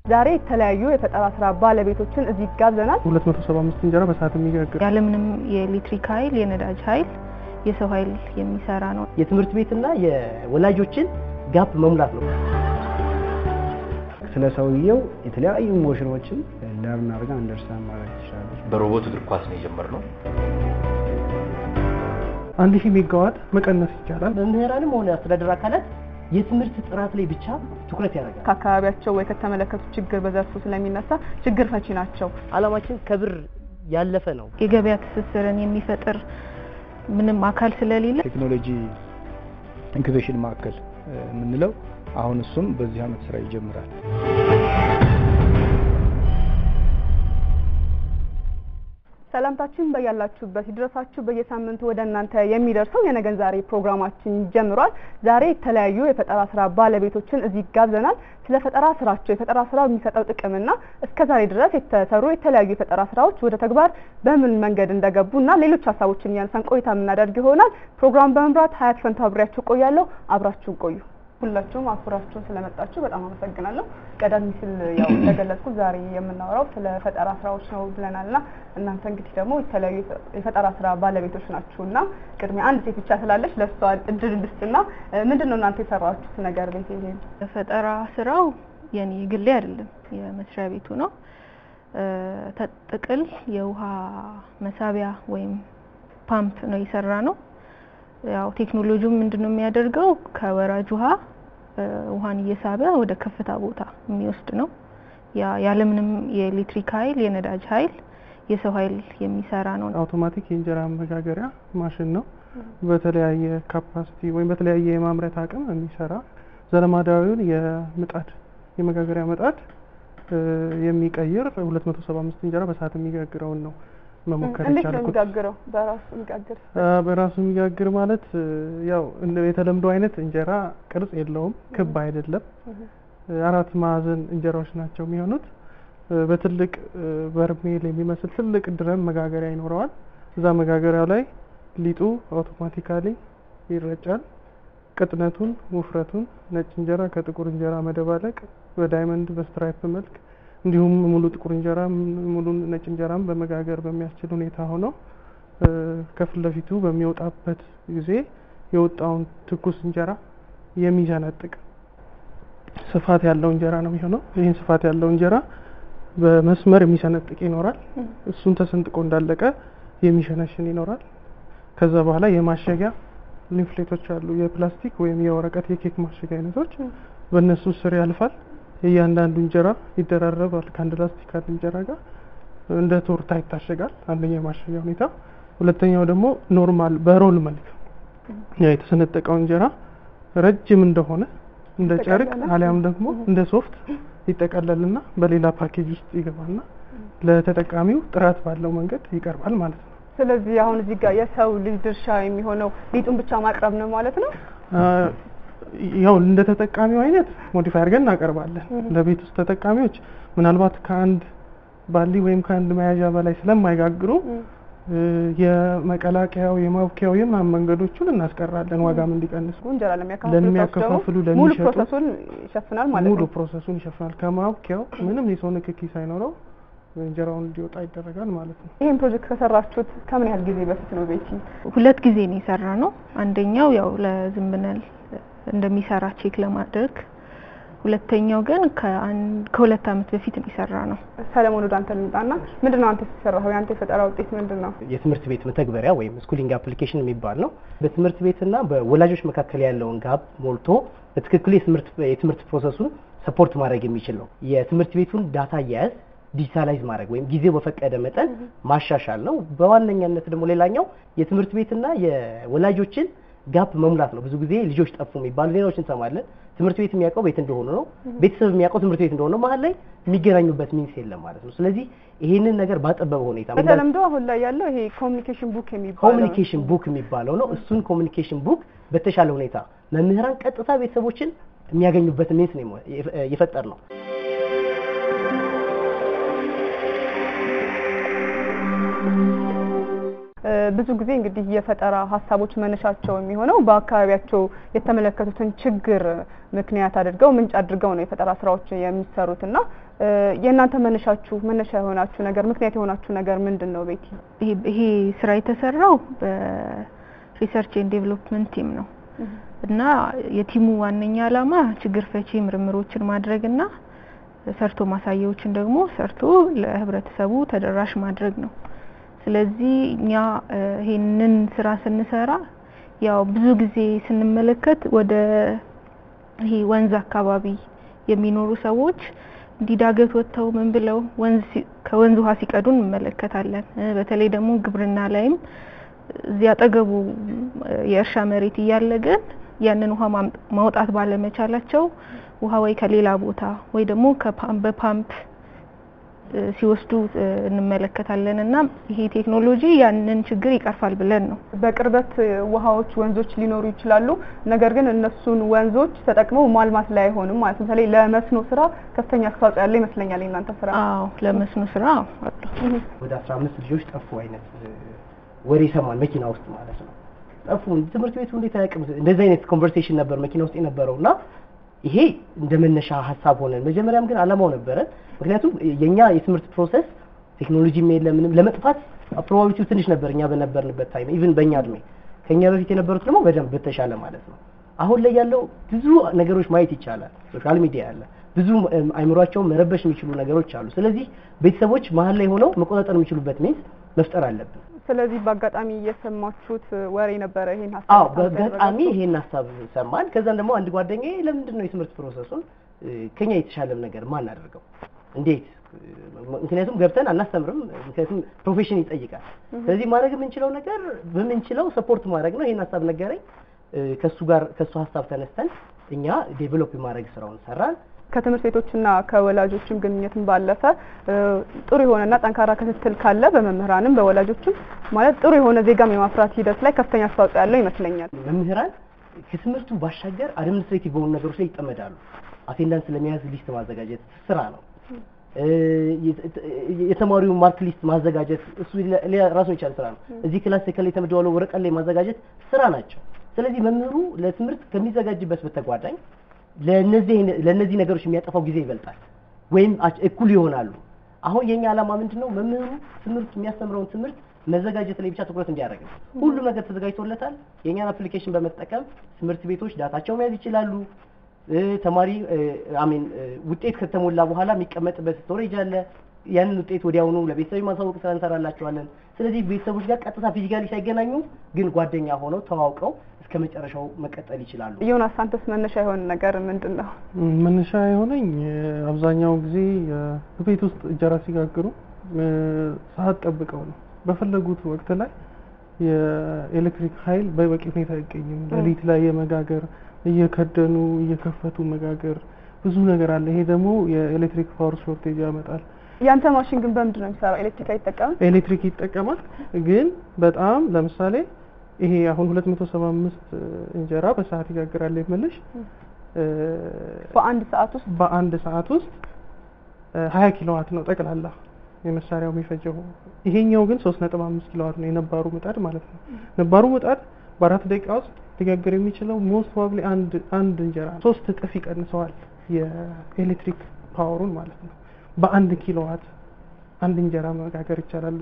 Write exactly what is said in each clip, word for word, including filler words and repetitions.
ዛሬ የተለያዩ የፈጠራ ስራ ባለቤቶችን እዚህ ጋብዘናል። ሁለት መቶ ሰባ አምስት እንጀራ በሰዓት የሚጋግር ያለ ምንም የኤሌክትሪክ ኃይል የነዳጅ ኃይል የሰው ኃይል የሚሰራ ነው። የትምህርት ቤትና የወላጆችን ጋፕ መሙላት ነው። ስለ ሰውየው የተለያዩ ሞሽኖችን ለርን አድርጋ አንደርስታንድ ማድረግ ይችላል። በሮቦት እግር ኳስ ነው የጀመርነው። አንድ ሺህ ሜጋዋት መቀነስ ይቻላል። መምህራንም ሆነ አስተዳደር አካላት የትምህርት ጥራት ላይ ብቻ ትኩረት ያደርጋል። ከአካባቢያቸው ወይ ከተመለከቱ ችግር በዘርፉ ስለሚነሳ ችግር ፈቺ ናቸው። አላማችን ከብር ያለፈ ነው። የገበያ ትስስርን የሚፈጥር ምንም አካል ስለሌለ ቴክኖሎጂ ኢንኩቤሽን ማዕከል የምንለው አሁን እሱም በዚህ አመት ስራ ይጀምራል። ሰላምታችን በያላችሁበት ይድረሳችሁ። በየሳምንቱ ወደ እናንተ የሚደርሰው የነገን ዛሬ ፕሮግራማችን ጀምሯል። ዛሬ የተለያዩ የፈጠራ ስራ ባለቤቶችን እዚህ ጋብዘናል። ስለ ፈጠራ ስራቸው የፈጠራ ስራው የሚሰጠው ጥቅምና እስከዛሬ ድረስ የተሰሩ የተለያዩ የፈጠራ ስራዎች ወደ ተግባር በምን መንገድ እንደገቡና ሌሎች ሀሳቦችን እያነሳን ቆይታ የምናደርግ ይሆናል። ፕሮግራም በመምራት ሀያት ፈንታ አብሬያችሁ ቆያለሁ። አብራችሁን ቆዩ። ሁላችሁም አፍራችሁን ስለመጣችሁ በጣም አመሰግናለሁ። ቀደም ሲል ያው ተገለጽኩ ዛሬ የምናወራው ስለ ፈጠራ ስራዎች ነው ብለናልና እናንተ እንግዲህ ደግሞ የተለያዩ የፈጠራ ስራ ባለቤቶች ናችሁና ቅድሚያ አንድ ሴት ብቻ ስላለች ለሷ እድል እንድስጥና ምንድነው እናንተ የሰራችሁት ነገር ቤት ይሄ የፈጠራ ስራው የኔ ግሌ አይደለም የመስሪያ ቤቱ ነው። ጥቅል የውሃ መሳቢያ ወይም ፓምፕ ነው የሰራ ነው። ያው ቴክኖሎጂው ምንድነው የሚያደርገው ከወራጅ ውሃ ውሃን እየሳበ ወደ ከፍታ ቦታ የሚወስድ ነው። ያ ያለ ምንም የኤሌክትሪክ ኃይል የነዳጅ ኃይል የሰው ኃይል የሚሰራ ነው። አውቶማቲክ የእንጀራ መጋገሪያ ማሽን ነው። በተለያየ ካፓሲቲ ወይም በተለያየ የማምረት አቅም የሚሰራ ዘለማዳዊውን የምጣድ የመጋገሪያ ምጣድ የሚቀይር ሁለት መቶ ሰባ አምስት እንጀራ በሰዓት የሚጋግረውን ነው መሞከር ይቻላል። እንዴት ነው የሚጋግረው? በራሱ የሚጋግር በራሱ የሚጋግር ማለት ያው የተለምዶ አይነት እንጀራ ቅርጽ የለውም፣ ክብ አይደለም። አራት ማዕዘን እንጀራዎች ናቸው የሚሆኑት። በትልቅ በርሜል የሚመስል ትልቅ ድረም መጋገሪያ ይኖረዋል። እዛ መጋገሪያው ላይ ሊጡ አውቶማቲካሊ ይረጫል። ቅጥነቱን፣ ውፍረቱን ነጭ እንጀራ ከጥቁር እንጀራ መደባለቅ በዳይመንድ በስትራይፕ መልክ እንዲሁም ሙሉ ጥቁር እንጀራ ሙሉ ነጭ እንጀራም በመጋገር በሚያስችል ሁኔታ ሆኖ ከፊት ለፊቱ በሚወጣበት ጊዜ የወጣውን ትኩስ እንጀራ የሚሰነጥቅ ስፋት ያለው እንጀራ ነው የሚሆነው። ይህን ስፋት ያለው እንጀራ በመስመር የሚሰነጥቅ ይኖራል። እሱን ተሰንጥቆ እንዳለቀ የሚሸነሽን ይኖራል። ከዛ በኋላ የማሸጊያ ሊፍሌቶች አሉ፣ የፕላስቲክ ወይም የወረቀት የኬክ ማሸጊያ አይነቶች በእነሱ ስር ያልፋል። እያንዳንዱ እንጀራ ይደራረባል ከአንድ ላስቲክ አንድ እንጀራ ጋር እንደ ቶርታ ይታሸጋል። አንደኛው የማሸጊያ ሁኔታ። ሁለተኛው ደግሞ ኖርማል በሮል መልክ ያ የተሰነጠቀው እንጀራ ረጅም እንደሆነ እንደ ጨርቅ አሊያም ደግሞ እንደ ሶፍት ይጠቀለልና በሌላ ፓኬጅ ውስጥ ይገባና ለተጠቃሚው ጥራት ባለው መንገድ ይቀርባል ማለት ነው። ስለዚህ አሁን እዚህ ጋር የሰው ልጅ ድርሻ የሚሆነው ሊጡን ብቻ ማቅረብ ነው ማለት ነው። ያው እንደ ተጠቃሚው አይነት ሞዲፋይ አድርገን እናቀርባለን። ለቤት ውስጥ ተጠቃሚዎች ምናልባት ከአንድ ባሊ ወይም ከአንድ መያዣ በላይ ስለማይጋግሩ የመቀላቀያው የማብኪያው የማን መንገዶቹን እናስቀራለን ዋጋም እንዲቀንስ። እንጀራ ለሚያከፋፍሉ ለሚሸጡ ሙሉ ፕሮሰሱን ይሸፍናል ማለት ነው። ሙሉ ፕሮሰሱን ይሸፍናል። ከማብኪያው ምንም የሰው ንክኪ ሳይኖረው እንጀራውን እንዲወጣ ይደረጋል ማለት ነው። ይሄን ፕሮጀክት ከሰራችሁት ከምን ያህል ጊዜ በፊት ነው ቤቲ? ሁለት ጊዜ ነው የሰራነው። አንደኛው ያው ለዝም ብለን እንደሚሰራ ቼክ ለማድረግ፣ ሁለተኛው ግን ከአንድ ከሁለት አመት በፊት ነው የሰራነው። ሰለሞን ወደ አንተ ልምጣና ምንድነው አንተ ሲሰራው ያንተ የፈጠራ ውጤት ምንድነው? የትምህርት ቤት መተግበሪያ ወይም ስኩሊንግ አፕሊኬሽን የሚባል ነው። በትምህርት ቤትና በወላጆች መካከል ያለውን ጋፕ ሞልቶ በትክክል የትምህርት የትምህርት ፕሮሰሱን ሰፖርት ማድረግ የሚችል ነው። የትምህርት ቤቱን ዳታ አያያዝ ዲጂታላይዝ ማድረግ ወይም ጊዜው በፈቀደ መጠን ማሻሻል ነው። በዋነኛነት ደግሞ ሌላኛው የትምህርት ቤትና የወላጆችን ጋፕ መሙላት ነው። ብዙ ጊዜ ልጆች ጠፉ የሚባሉ ዜናዎችን እንሰማለን። ትምህርት ቤት የሚያውቀው ቤት እንደሆነ ነው፣ ቤተሰብ የሚያውቀው ትምህርት ቤት እንደሆነ ነው። መሀል ላይ የሚገናኙበት ሚንስ የለም ማለት ነው። ስለዚህ ይሄንን ነገር ባጠበበ ሁኔታ በተለምዶ አሁን ላይ ያለው ይሄ ኮሙኒኬሽን ቡክ የሚባለው ኮሙኒኬሽን ቡክ የሚባለው ነው። እሱን ኮሙኒኬሽን ቡክ በተሻለ ሁኔታ መምህራን ቀጥታ ቤተሰቦችን የሚያገኙበት ሚንስ ነው የፈጠር ነው። ብዙ ጊዜ እንግዲህ የፈጠራ ሀሳቦች መነሻቸው የሚሆነው በአካባቢያቸው የተመለከቱትን ችግር ምክንያት አድርገው ምንጭ አድርገው ነው የፈጠራ ስራዎች የሚሰሩትና የእናንተ መነሻችሁ መነሻ የሆናችሁ ነገር ምክንያት የሆናችሁ ነገር ምንድነው ቤቲ? ይሄ ይሄ ስራ የተሰራው በሪሰርች ኤንድ ዴቨሎፕመንት ቲም ነው እና የቲሙ ዋነኛ ዓላማ ችግር ፈቺ ምርምሮችን ማድረግና ሰርቶ ማሳያዎችን ደግሞ ሰርቶ ለህብረተሰቡ ተደራሽ ማድረግ ነው። ስለዚህ እኛ ይሄንን ስራ ስንሰራ ያው ብዙ ጊዜ ስንመለከት ወደ ይሄ ወንዝ አካባቢ የሚኖሩ ሰዎች እንዲዳገት ወጥተው ምን ብለው ወንዝ ከወንዝ ውሃ ሲቀዱ እንመለከታለን። በተለይ ደግሞ ግብርና ላይም እዚያ አጠገቡ የእርሻ መሬት እያለ ግን ያንን ውሃ ማውጣት ባለመቻላቸው ውሃ ወይ ከሌላ ቦታ ወይ ደግሞ ከፓምፕ በፓምፕ ሲወስዱ እንመለከታለንና ይሄ ቴክኖሎጂ ያንን ችግር ይቀርፋል ብለን ነው። በቅርበት ውሃዎች ወንዞች ሊኖሩ ይችላሉ፣ ነገር ግን እነሱን ወንዞች ተጠቅመው ማልማት ላይ አይሆንም ማለት ነው። ስለዚህ ለመስኖ ስራ ከፍተኛ አስተዋጽኦ ያለው ይመስለኛል እናንተ ስራ። አዎ ለመስኖ ስራ አለ። ወደ አስራ አምስት ልጆች ጠፉ አይነት ወሬ ሰማን መኪና ውስጥ ማለት ነው። ጠፉ ትምህርት ቤቱ እንዴት አያውቅም? እንደዚህ አይነት ኮንቨርሴሽን ነበር መኪና ውስጥ የነበረውና ይሄ እንደመነሻ ሐሳብ ሆነ። መጀመሪያም ግን አላማው ነበረ። ምክንያቱም የኛ የትምህርት ፕሮሰስ ቴክኖሎጂ ሜል ምንም ለመጥፋት ፕሮባቢሊቲው ትንሽ ነበር እኛ በነበርንበት ታይም ኢቭን በእኛ እድሜ ከኛ በፊት የነበሩት ደግሞ በደንብ በተሻለ ማለት ነው። አሁን ላይ ያለው ብዙ ነገሮች ማየት ይቻላል። ሶሻል ሚዲያ አለ፣ ብዙ አይምሯቸውን መረበሽ የሚችሉ ነገሮች አሉ። ስለዚህ ቤተሰቦች መሀል ላይ ሆነው መቆጣጠር የሚችሉበት ሜንስ መፍጠር አለብን። ስለዚህ በአጋጣሚ እየሰማችሁት ወሬ ነበረ ይሄን ሐሳብ? አዎ በአጋጣሚ ይሄን ሐሳብ ሰማን። ከዛን ደግሞ አንድ ጓደኛዬ ለምንድን ነው የትምህርት ፕሮሰሱን ከኛ የተሻለ ነገር ማን አደረገው እንዴት? ምክንያቱም ገብተን አናስተምርም፣ ምክንያቱም ፕሮፌሽን ይጠይቃል። ስለዚህ ማድረግ የምንችለው ነገር በምንችለው ሰፖርት ማድረግ ነው። ይሄን ሐሳብ ነገረኝ። ከሱ ጋር ከሱ ሐሳብ ተነስተን እኛ ዴቨሎፕ ማድረግ ስራውን ሰራን። ከትምህርት ቤቶችና ከወላጆችም ግንኙነትን ባለፈ ጥሩ የሆነና ጠንካራ ክትትል ካለ በመምህራንም በወላጆችም ማለት ጥሩ የሆነ ዜጋም የማፍራት ሂደት ላይ ከፍተኛ አስተዋጽኦ ያለው ይመስለኛል። መምህራን ከትምህርቱ ባሻገር አድሚኒስትሬቲቭ በሆኑ ነገሮች ላይ ይጠመዳሉ። አቴንዳንስ ለመያዝ ሊስት ማዘጋጀት ስራ ነው። የተማሪው ማርክ ሊስት ማዘጋጀት እሱ ራሱን የቻለ ስራ ነው። እዚህ ክላስ ከላይ ተመደዋለው ወረቀት ላይ ማዘጋጀት ስራ ናቸው። ስለዚህ መምህሩ ለትምህርት ከሚዘጋጅበት በተጓዳኝ ለነዚህ ለነዚህ ነገሮች የሚያጠፋው ጊዜ ይበልጣል ወይም እኩል ይሆናሉ። አሁን የኛ ዓላማ ምንድነው? መምህሩ ትምህርት የሚያስተምረውን ትምህርት መዘጋጀት ላይ ብቻ ትኩረት እንዲያደርግ ነው። ሁሉ ነገር ተዘጋጅቶለታል። የኛን አፕሊኬሽን በመጠቀም ትምህርት ቤቶች ዳታቸውን መያዝ ይችላሉ። ተማሪ አሜን ውጤት ከተሞላ በኋላ የሚቀመጥበት ስቶሬጅ አለ። ያንን ውጤት ወዲያውኑ ለቤተሰብ ማሳወቅ ስራ እንሰራላቸዋለን። ስለዚህ ቤተሰቦች ጋር ቀጥታ ፊዚካሊ ሳይገናኙ ግን ጓደኛ ሆነው ተዋውቀው እስከመጨረሻው መቀጠል ይችላሉ። ዮናስ አንተስ መነሻ የሆነ ነገር ምንድነው? መነሻ የሆነኝ አብዛኛው ጊዜ በቤት ውስጥ እንጀራ ሲጋግሩ ሰዓት ጠብቀው ነው። በፈለጉት ወቅት ላይ የኤሌክትሪክ ኃይል በበቂ ሁኔታ አይገኝም። ሌሊት ላይ የመጋገር እየከደኑ እየከፈቱ መጋገር ብዙ ነገር አለ። ይሄ ደግሞ የኤሌክትሪክ ፓወር ሾርቴጅ ያመጣል። ያንተ ማሽን ግን በምንድን ነው የሚሰራው? ኤሌክትሪክ አይጠቀምም? ኤሌክትሪክ ይጠቀማል፣ ግን በጣም ለምሳሌ ይሄ አሁን ሁለት መቶ ሰባ አምስት እንጀራ በሰዓት ይጋግራል የምልሽ በአንድ ሰዓት ውስጥ በአንድ ሰዓት ውስጥ ሀያ ኪሎዋት ነው ጠቅላላ የመሳሪያው የሚፈጀው። ይሄኛው ግን ሶስት ነጥብ አምስት ኪሎዋት ነው የነባሩ ምጣድ ማለት ነው። ነባሩ ምጣድ በአራት ደቂቃ ውስጥ ሊጋግር የሚችለው ሞስት ፕሮባብሊ አንድ አንድ እንጀራ ሶስት እጥፍ ይቀንሰዋል የኤሌክትሪክ ፓወሩን ማለት ነው። በአንድ ኪሎዋት አንድ እንጀራ መጋገር ይቻላል።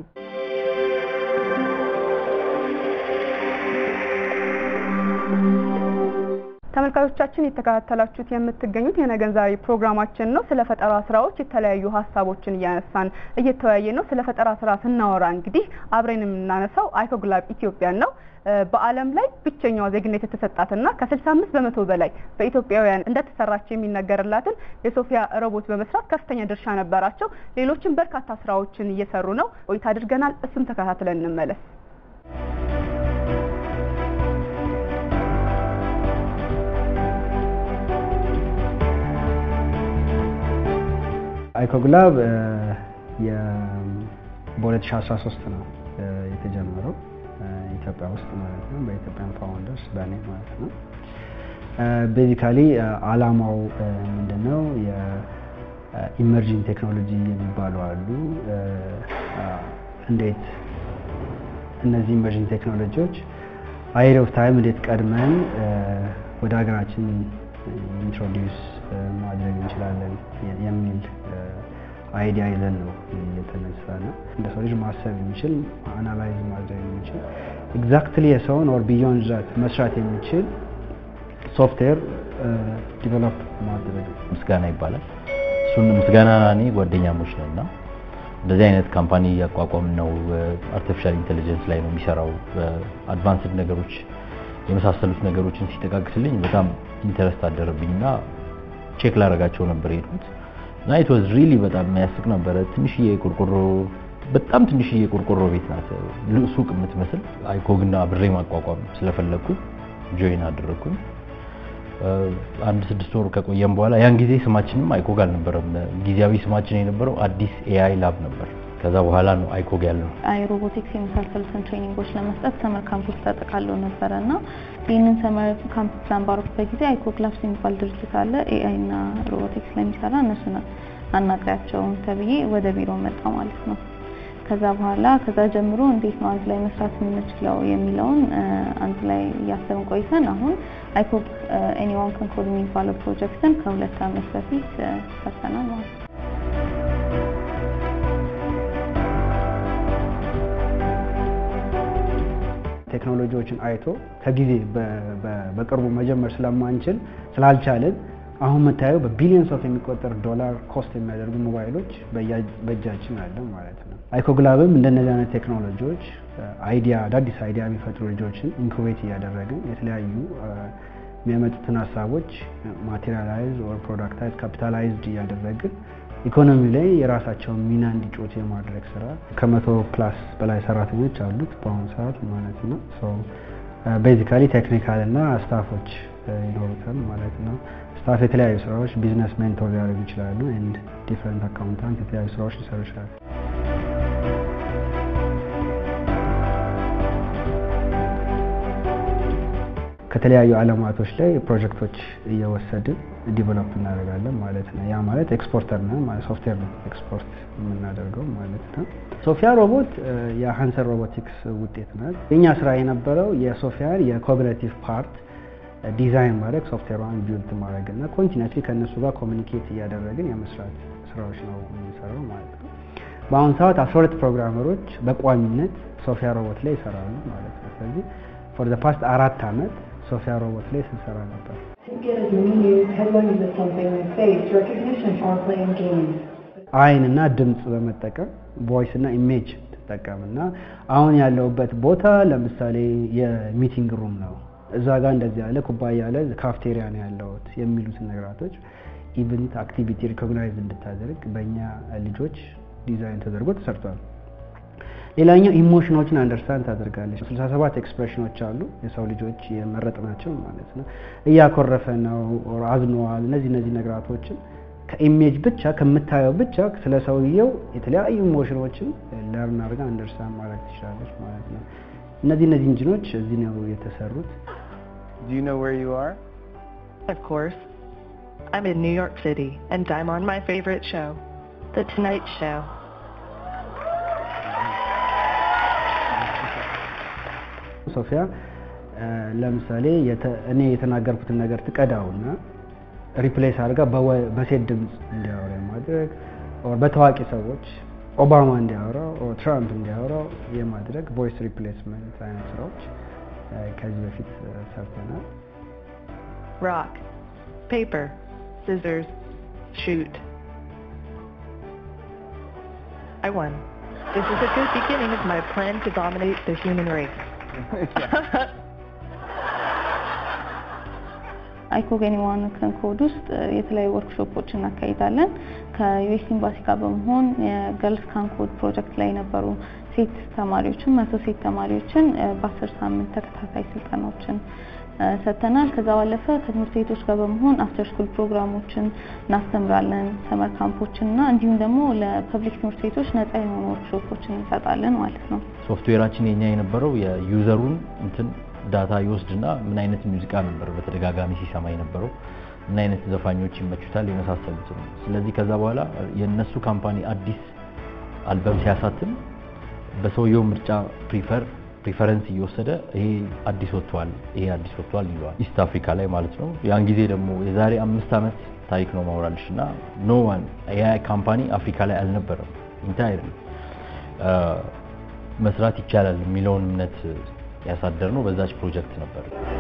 ተመልካቾቻችን የተከታተላችሁት የምትገኙት የነገን ዛሬ ፕሮግራማችን ነው። ስለ ፈጠራ ስራዎች የተለያዩ ሀሳቦችን እያነሳን እየተወያየን ነው። ስለ ፈጠራ ስራ ስናወራ እንግዲህ አብረን የምናነሳው አይኮግላብ ኢትዮጵያን ነው። በዓለም ላይ ብቸኛዋ ዜግነት የተሰጣትና ከስልሳ አምስት በመቶ በላይ በኢትዮጵያውያን እንደተሰራች የሚነገርላትን የሶፊያ ሮቦት በመስራት ከፍተኛ ድርሻ ነበራቸው። ሌሎችም በርካታ ስራዎችን እየሰሩ ነው። ቆይታ አድርገናል። እሱም ተከታትለን እንመለስ። አይኮግላብ በሁለት ሺህ አስራ ሶስት ነው የተጀመረው ኢትዮጵያ ውስጥ ማለት ነው። በኢትዮጵያን ፋውንደርስ በእኔ ማለት ነው። ቤዚካሊ አላማው ምንድነው? የኢመርጂንግ ቴክኖሎጂ የሚባሉ አሉ። እንዴት እነዚህ ኢመርጂንግ ቴክኖሎጂዎች አሄድ ኦፍ ታይም እንዴት ቀድመን ወደ ሀገራችን ኢንትሮዲውስ ማድረግ እንችላለን የሚል አይዲያ ይዘን ነው የተነሳነው። እንደ ሰው ልጅ ማሰብ የሚችል አናላይዝ ማድረግ የሚችል ኤግዛክትሊ የሰውን ኦር ቢዮንድ ዛት መስራት የሚችል ሶፍትዌር ዲቨሎፕ ማድረግ ምስጋና ይባላል። እሱን ምስጋና እኔ ጓደኛሞች ነንና እንደዚህ አይነት ካምፓኒ ያቋቋም ነው አርቲፊሻል ኢንተለጀንስ ላይ ነው የሚሰራው አድቫንስድ ነገሮች የመሳሰሉት ነገሮችን ሲጠቃቅስልኝ በጣም ኢንተረስት አደረብኝና ቼክ ላደርጋቸው ነበር የሄድኩት እና it was really በጣም የሚያስቅ ነበር። ትንሽዬ ቆርቆሮ በጣም ትንሽዬ ቆርቆሮ ቤት ናት ሱቅ የምትመስል አይኮግና ብሬ ማቋቋም ስለፈለኩ ጆይን አደረኩኝ። አንድ ስድስት ወር ከቆየም በኋላ ያን ጊዜ ስማችንም አይኮግ አልነበረም። ጊዜያዊ ስማችን የነበረው አዲስ ኤአይ ላብ ነበር። ከዛ በኋላ ነው አይኮግ ያለው። አይ ሮቦቲክስ የመሳሰሉትን ትሬኒንጎች ለመስጠት ሰመር ካምፖች ተጠቃለው ነበርና ይህንን ሰመር ካምፕ ፕላን ባረኩበት ጊዜ አይኮግ ላብስ የሚባል ድርጅት አለ ኤአይ እና ሮቦቲክስ ላይ የሚሰራ እነሱን አናግራቸው ተብዬ ወደ ቢሮ መጣ ማለት ነው። ከዛ በኋላ ከዛ ጀምሮ እንዴት ነው አንድ ላይ መስራት የምንችለው የሚለውን አንድ ላይ ያሰብን ቆይተን አሁን አይኮግ ኤኒዋን ካን ኮድ የሚባለው ፕሮጀክትን ከሁለት ዓመት በፊት ሰርተናል ማለት ነው። ቴክኖሎጂዎችን አይቶ ከጊዜ በቅርቡ መጀመር ስለማንችል ስላልቻለን አሁን መታየው በቢሊየንስ ኦፍ የሚቆጠር ዶላር ኮስት የሚያደርጉ ሞባይሎች በእጃችን አለ ማለት ነው። አይኮግ ላብም እንደነዚህ አይነት ቴክኖሎጂዎች አይዲያ አዳዲስ አይዲያ የሚፈጥሩ ልጆችን ኢንኩቤት እያደረግን የተለያዩ የሚያመጡትን ሀሳቦች ማቴሪያላይዝ ኦር ፕሮዳክታይዝ ካፒታላይዝድ እያደረግን ኢኮኖሚ ላይ የራሳቸውን ሚና እንዲጫወቱ የማድረግ ስራ ከመቶ ፕላስ በላይ ሰራተኞች አሉት በአሁኑ ሰዓት ማለት ነው። ሶ ቤዚካሊ ቴክኒካል እና ስታፎች ይኖሩታል ማለት ነው። ስታፍ የተለያዩ ስራዎች ቢዝነስ ሜንቶር ሊያደርጉ ይችላሉ ኤንድ ዲፈረንት አካውንታንት የተለያዩ ስራዎች ሊሰሩ ይችላሉ። ከተለያዩ ዓለማቶች ላይ ፕሮጀክቶች እየወሰድን ዲቨሎፕ እናደርጋለን ማለት ነው። ያ ማለት ኤክስፖርተር ነው ማለት ሶፍትዌር ነው ኤክስፖርት የምናደርገው ማለት ነው። ሶፊያ ሮቦት የሃንሰር ሮቦቲክስ ውጤት ናት። የኛ ስራ የነበረው የሶፊያን የኮግኒቲቭ ፓርት ዲዛይን ማድረግ ሶፍትዌሯን ቢልድ ማድረግ እና ኮንቲኒዩስሊ ከነሱ ጋር ኮሙኒኬት እያደረግን የመስራት ስራዎች ነው የምንሰራው ማለት ነው። በአሁን ሰዓት አስራ ሁለት ፕሮግራመሮች በቋሚነት ሶፊያ ሮቦት ላይ ይሰራሉ ማለት ነው። ስለዚህ ፎር ዘ ፓስት አራት አመት ሶፊያ ሮቦት ላይ ስንሰራ ነበር። አይን እና ድምጽ በመጠቀም ቮይስ እና ኢሜጅ ተጠቀምና አሁን ያለውበት ቦታ ለምሳሌ የሚቲንግ ሩም ነው እዛ ጋር እንደዚህ ያለ ኩባያ ያለ ካፍቴሪያ ነው ያለው የሚሉት ነገራቶች ኢቨንት አክቲቪቲ ሪኮግናይዝ እንድታደርግ በእኛ ልጆች ዲዛይን ተደርጎ ተሰርቷል። ሌላኛው ኢሞሽኖችን አንደርስታንድ ታደርጋለች። ስልሳ ሰባት ኤክስፕሬሽኖች አሉ የሰው ልጆች የመረጥናቸው ማለት ነው። እያኮረፈ ነው ኦር አዝኗል እነዚህ እነዚህ ነገራቶችን ከኢሜጅ ብቻ ከምታየው ብቻ ስለ ሰውየው የተለያዩ ኢሞሽኖችን ለርን አድርጋ አንደርስታንድ ማድረግ ትችላለች ማለት ነው። እነዚህ እነዚህ ኢንጂኖች እዚህ ነው የተሰሩት። Do you know where you are? Of course. I'm in New York City and I'm on my favorite show, The Tonight Show. ሶፊያ ለምሳሌ እኔ የተናገርኩትን ነገር ትቀዳውና ሪፕሌስ አድርጋ በሴት ድምጽ እንዲያወራ ማድረግ ኦር በታዋቂ ሰዎች ኦባማ እንዲያወራው ኦር ትራምፕ እንዲያወራው የማድረግ ቮይስ ሪፕሌስመንት አይነት ስራዎች ከዚህ በፊት ሰርተናል። Rock, paper, scissors, shoot. I won. This is a good beginning of my plan to dominate the human race. አይኮግ ኤኒዋን ካን ኮድ ውስጥ የተለያዩ ወርክሾፖችን እናካሂዳለን። ከዩኤስ ኤምባሲ ጋር በመሆን የገርልስ ካን ኮድ ፕሮጀክት ላይ የነበሩ ሴት ተማሪዎችን መቶ ሴት ተማሪዎችን በአስር ሳምንት ተከታታይ ስልጠናዎችን ሰጥተናል። ከዛ ባለፈ ከትምህርት ቤቶች ጋር በመሆን አፍተር ስኩል ፕሮግራሞችን እናስተምራለን፣ ሰመር ካምፖችን እና እንዲሁም ደግሞ ለፐብሊክ ትምህርት ቤቶች ነፃ የሆኑ ወርክሾፖችን እንሰጣለን ማለት ነው። ሶፍትዌራችን የኛ የነበረው የዩዘሩን እንትን ዳታ ይወስድና ምን አይነት ሙዚቃ ነበር በተደጋጋሚ ሲሰማ የነበረው ምን አይነት ዘፋኞች ይመቹታል የመሳሰሉት። ስለዚህ ከዛ በኋላ የነሱ ካምፓኒ አዲስ አልበም ሲያሳትም በሰውየው ምርጫ ፕሪፈር ሪፈረንስ እየወሰደ ይሄ አዲስ ወጥቷል ይሄ አዲስ ወጥቷል ይሏል ኢስት አፍሪካ ላይ ማለት ነው። ያን ጊዜ ደግሞ የዛሬ አምስት ዓመት ታሪክ ነው ማውራልሽና ኖ ዋን ያ ካምፓኒ አፍሪካ ላይ አልነበረም ኢንታይርሊ መስራት ይቻላል የሚለውን እምነት ያሳደርነው በዛች ፕሮጀክት ነበር።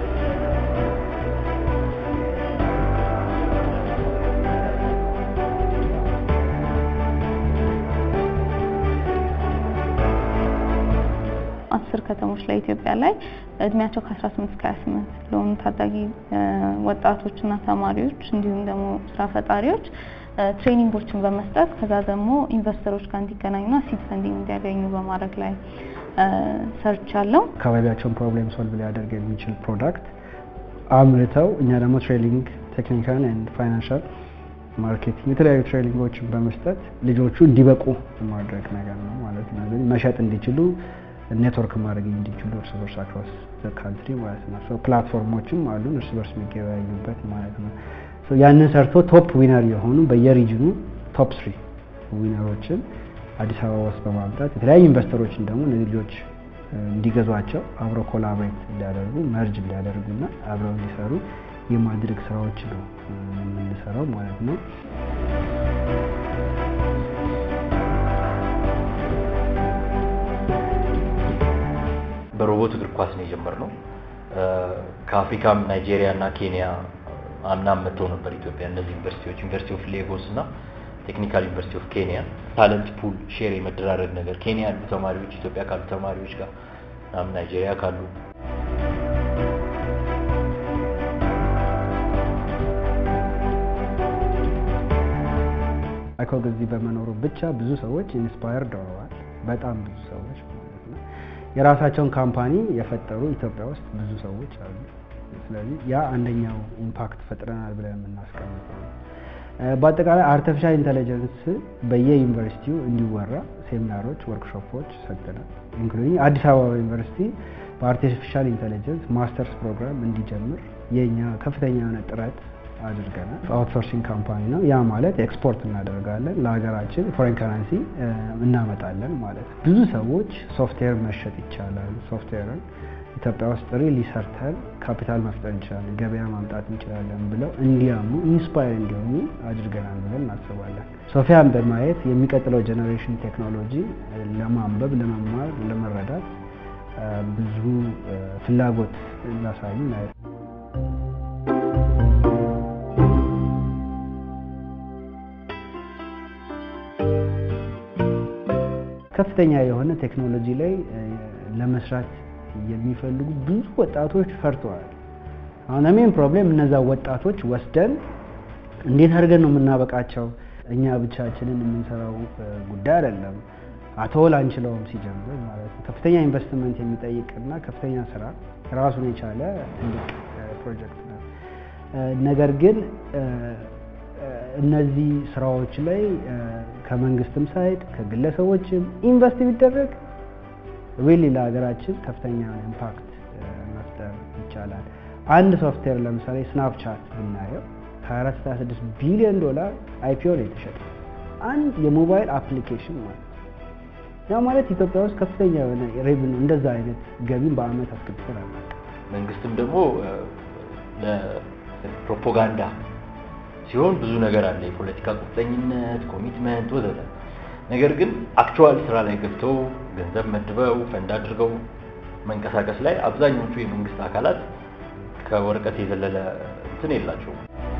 አስር ከተሞች ላይ ኢትዮጵያ ላይ እድሜያቸው ከ18 እስከ ሃያ ስምንት ለሆኑ ታዳጊ ወጣቶችና ተማሪዎች እንዲሁም ደግሞ ስራ ፈጣሪዎች ትሬኒንጎችን በመስጠት ከዛ ደግሞ ኢንቨስተሮች ጋር እንዲገናኙና ሲድ ፈንዲንግ እንዲያገኙ በማድረግ ላይ ሰርች አለው። አካባቢያቸውን ፕሮብሌም ሶልቭ ሊያደርግ የሚችል ፕሮዳክት አምርተው እኛ ደግሞ ትሬኒንግ ቴክኒካል ኤንድ ፋይናንሻል ማርኬቲንግ የተለያዩ ትሬኒንጎችን በመስጠት ልጆቹ እንዲበቁ ማድረግ ነገር ነው ማለት ነው። መሸጥ እንዲችሉ ኔትወርክ ማድረግ እንዲችሉ እርስ በርስ አክሮስ ዘ ካንትሪ ማለት ነው። ሶ ፕላትፎርሞችም አሉ እርስ በርስ የሚገበያዩበት ማለት ነው። ሶ ያንን ሰርቶ ቶፕ ዊነር የሆኑ በየሪጅኑ ቶፕ ስሪ ዊነሮችን አዲስ አበባ ውስጥ በማምጣት የተለያዩ ኢንቨስተሮችን ደግሞ እነዚህ ልጆች እንዲገዟቸው አብረው ኮላቦሬት እንዲያደርጉ መርጅ እንዲያደርጉና አብረው እንዲሰሩ የማድረግ ስራዎች ነው የምንሰራው ማለት ነው። በሮቦት እግር ኳስ ነው የጀመርነው። ከአፍሪካም ናይጄሪያ እና ኬንያ አምናም መጥተው ነበር ኢትዮጵያ እነዚህ ዩኒቨርሲቲዎች ዩኒቨርሲቲ ኦፍ ሌጎስ እና ቴክኒካል ዩኒቨርሲቲ ኦፍ ኬንያ ታለንት ፑል ሼር የመደራረግ ነገር ኬንያ ያሉ ተማሪዎች ኢትዮጵያ ካሉ ተማሪዎች ጋር አም ናይጄሪያ ካሉ አይኮግ እዚህ በመኖሩ ብቻ ብዙ ሰዎች ኢንስፓየርድ ሆነዋል። በጣም ብዙ ሰዎች የራሳቸውን ካምፓኒ የፈጠሩ ኢትዮጵያ ውስጥ ብዙ ሰዎች አሉ። ስለዚህ ያ አንደኛው ኢምፓክት ፈጥረናል ብለን የምናስቀምጠው ነው። በአጠቃላይ አርቲፊሻል ኢንተለጀንስ በየዩኒቨርሲቲው እንዲወራ ሴሚናሮች፣ ወርክሾፖች ሰጥተናል። ኢንክሉዲንግ አዲስ አበባ ዩኒቨርሲቲ በአርቲፊሻል ኢንተለጀንስ ማስተርስ ፕሮግራም እንዲጀምር የኛ ከፍተኛ የሆነ ጥረት አድርገናል። አውትሶርሲንግ ካምፓኒ ነው። ያ ማለት ኤክስፖርት እናደርጋለን ለሀገራችን ፎሬን ከረንሲ እናመጣለን ማለት ነው። ብዙ ሰዎች ሶፍትዌር መሸጥ ይቻላል፣ ሶፍትዌርን ኢትዮጵያ ውስጥ ሪሊ ሰርተን ካፒታል መፍጠር እንችላለን፣ ገበያ ማምጣት እንችላለን ብለው እንዲያምኑ ኢንስፓየር እንዲሆኑ አድርገናል ብለን እናስባለን። ሶፊያን በማየት የሚቀጥለው ጀነሬሽን ቴክኖሎጂ ለማንበብ፣ ለመማር፣ ለመረዳት ብዙ ፍላጎት እናሳዩ ማለት ነው። ከፍተኛ የሆነ ቴክኖሎጂ ላይ ለመስራት የሚፈልጉ ብዙ ወጣቶች ፈርተዋል። አሁን ሜን ፕሮብሌም እነዛ ወጣቶች ወስደን እንዴት አድርገን ነው የምናበቃቸው? እኛ ብቻችንን የምንሰራው ጉዳይ አይደለም። አቶል አንችለውም ሲጀምር ማለት ነው። ከፍተኛ ኢንቨስትመንት የሚጠይቅና ከፍተኛ ስራ ራሱን የቻለ ትልቅ ፕሮጀክት ነው። ነገር ግን እነዚህ ስራዎች ላይ ከመንግስትም ሳይድ ከግለሰቦችም ኢንቨስት ቢደረግ ሪሊ ለሀገራችን ከፍተኛ ኢምፓክት መፍጠር ይቻላል። አንድ ሶፍትዌር ለምሳሌ ስናፕቻት ብናየው ከአራት እስከ ስድስት ቢሊዮን ዶላር አይፒኦ ላይ ተሸጠ። አንድ የሞባይል አፕሊኬሽን ማለት ያ ማለት ኢትዮጵያ ውስጥ ከፍተኛ የሆነ ሬቨኑ እንደዛ አይነት ገቢን በአመት አስገብተናል። መንግስትም ደግሞ ለፕሮፓጋንዳ ሲሆን ብዙ ነገር አለ፣ የፖለቲካ ቁርጠኝነት፣ ኮሚትመንት ወዘተ። ነገር ግን አክቹዋል ስራ ላይ ገብተው ገንዘብ መድበው ፈንድ አድርገው መንቀሳቀስ ላይ አብዛኞቹ የመንግስት አካላት ከወረቀት የዘለለ እንትን የላቸውም።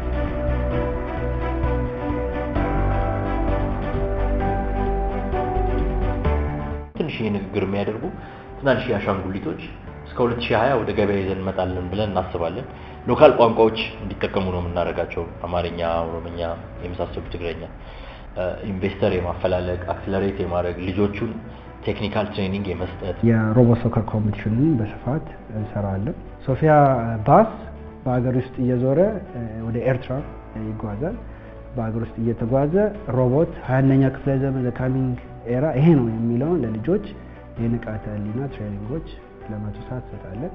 ትንሽ ንግግር የሚያደርጉ ትናንሽ አሻንጉሊቶች እስከ ሁለት ሺህ ሃያ ወደ ገበያ ይዘን እንመጣለን ብለን እናስባለን። ሎካል ቋንቋዎች እንዲጠቀሙ ነው የምናደርጋቸው፣ አማርኛ፣ ኦሮምኛ የመሳሰሉ ትግረኛ። ኢንቨስተር የማፈላለግ አክሰለሬት የማድረግ ልጆቹን ቴክኒካል ትሬኒንግ የመስጠት የሮቦት ሶከር ኮምፒቲሽንን በስፋት እንሰራለን። ሶፊያ ባስ በሀገር ውስጥ እየዞረ ወደ ኤርትራ ይጓዛል። በሀገር ውስጥ እየተጓዘ ሮቦት ሃያ አንደኛ ክፍለ ዘመን ዘ ካሚንግ ኤራ ይሄ ነው የሚለውን ለልጆች የንቃተ ህሊና ትሬኒንጎች ለመቶ ሰዓት እንሰጣለን።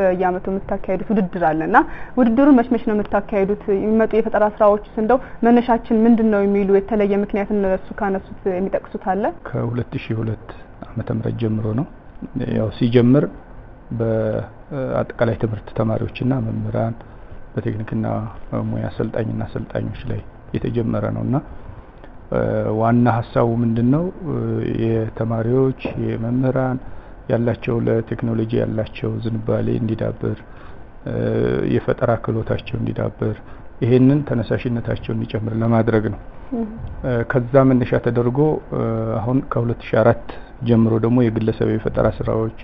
በየአመቱ የምታካሂዱት ውድድር አለና ውድድሩን መች መች ነው የምታካሂዱት? የሚመጡ የፈጠራ ስራዎች እንደው መነሻችን ምንድነው የሚሉ የተለየ ምክንያት እነሱ ካነሱት የሚጠቅሱት አለ? ከ2002 ዓመተ ምህረት ጀምሮ ነው ያው ሲጀምር በአጠቃላይ ትምህርት ተማሪዎችና መምህራን በቴክኒክና ሙያ አሰልጣኝና አሰልጣኞች ላይ የተጀመረ ነውና ዋና ሐሳቡ ምንድነው የተማሪዎች የመምህራን ያላቸው ለቴክኖሎጂ ያላቸው ዝንባሌ እንዲዳብር የፈጠራ ክህሎታቸው እንዲዳብር ይሄንን ተነሳሽነታቸው እንዲጨምር ለማድረግ ነው። ከዛ መነሻ ተደርጎ አሁን ከ2004 ጀምሮ ደግሞ የግለሰብ የፈጠራ ስራዎች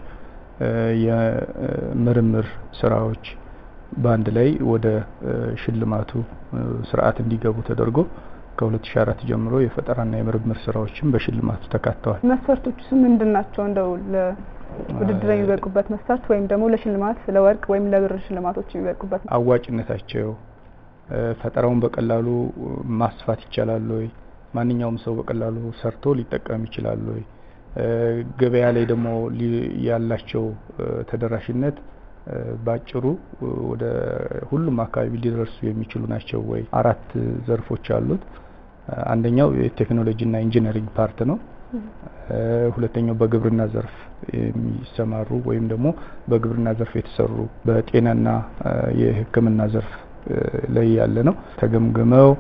የምርምር ስራዎች በአንድ ላይ ወደ ሽልማቱ ስርዓት እንዲገቡ ተደርጎ ከ2004 ጀምሮ የፈጠራና የምርምር ስራዎችን በሽልማቱ ተካተዋል። መስፈርቶቹ ምንድናቸው? እንደው ለውድድር የሚበቁበት መስፈርት ወይም ደግሞ ለሽልማት ለወርቅ ወይም ለብር ሽልማቶች የሚበቁበት አዋጭነታቸው፣ ፈጠራውን በቀላሉ ማስፋት ይችላል ወይ፣ ማንኛውም ሰው በቀላሉ ሰርቶ ሊጠቀም ይችላል ወይ፣ ገበያ ላይ ደግሞ ያላቸው ተደራሽነት ባጭሩ ወደ ሁሉም አካባቢ ሊደርሱ የሚችሉ ናቸው ወይ። አራት ዘርፎች አሉት። አንደኛው የቴክኖሎጂ እና ኢንጂነሪንግ ፓርት ነው። ሁለተኛው በግብርና ዘርፍ የሚሰማሩ ወይም ደግሞ በግብርና ዘርፍ የተሰሩ በጤናና የሕክምና ዘርፍ ላይ ያለ ነው ተገምግመው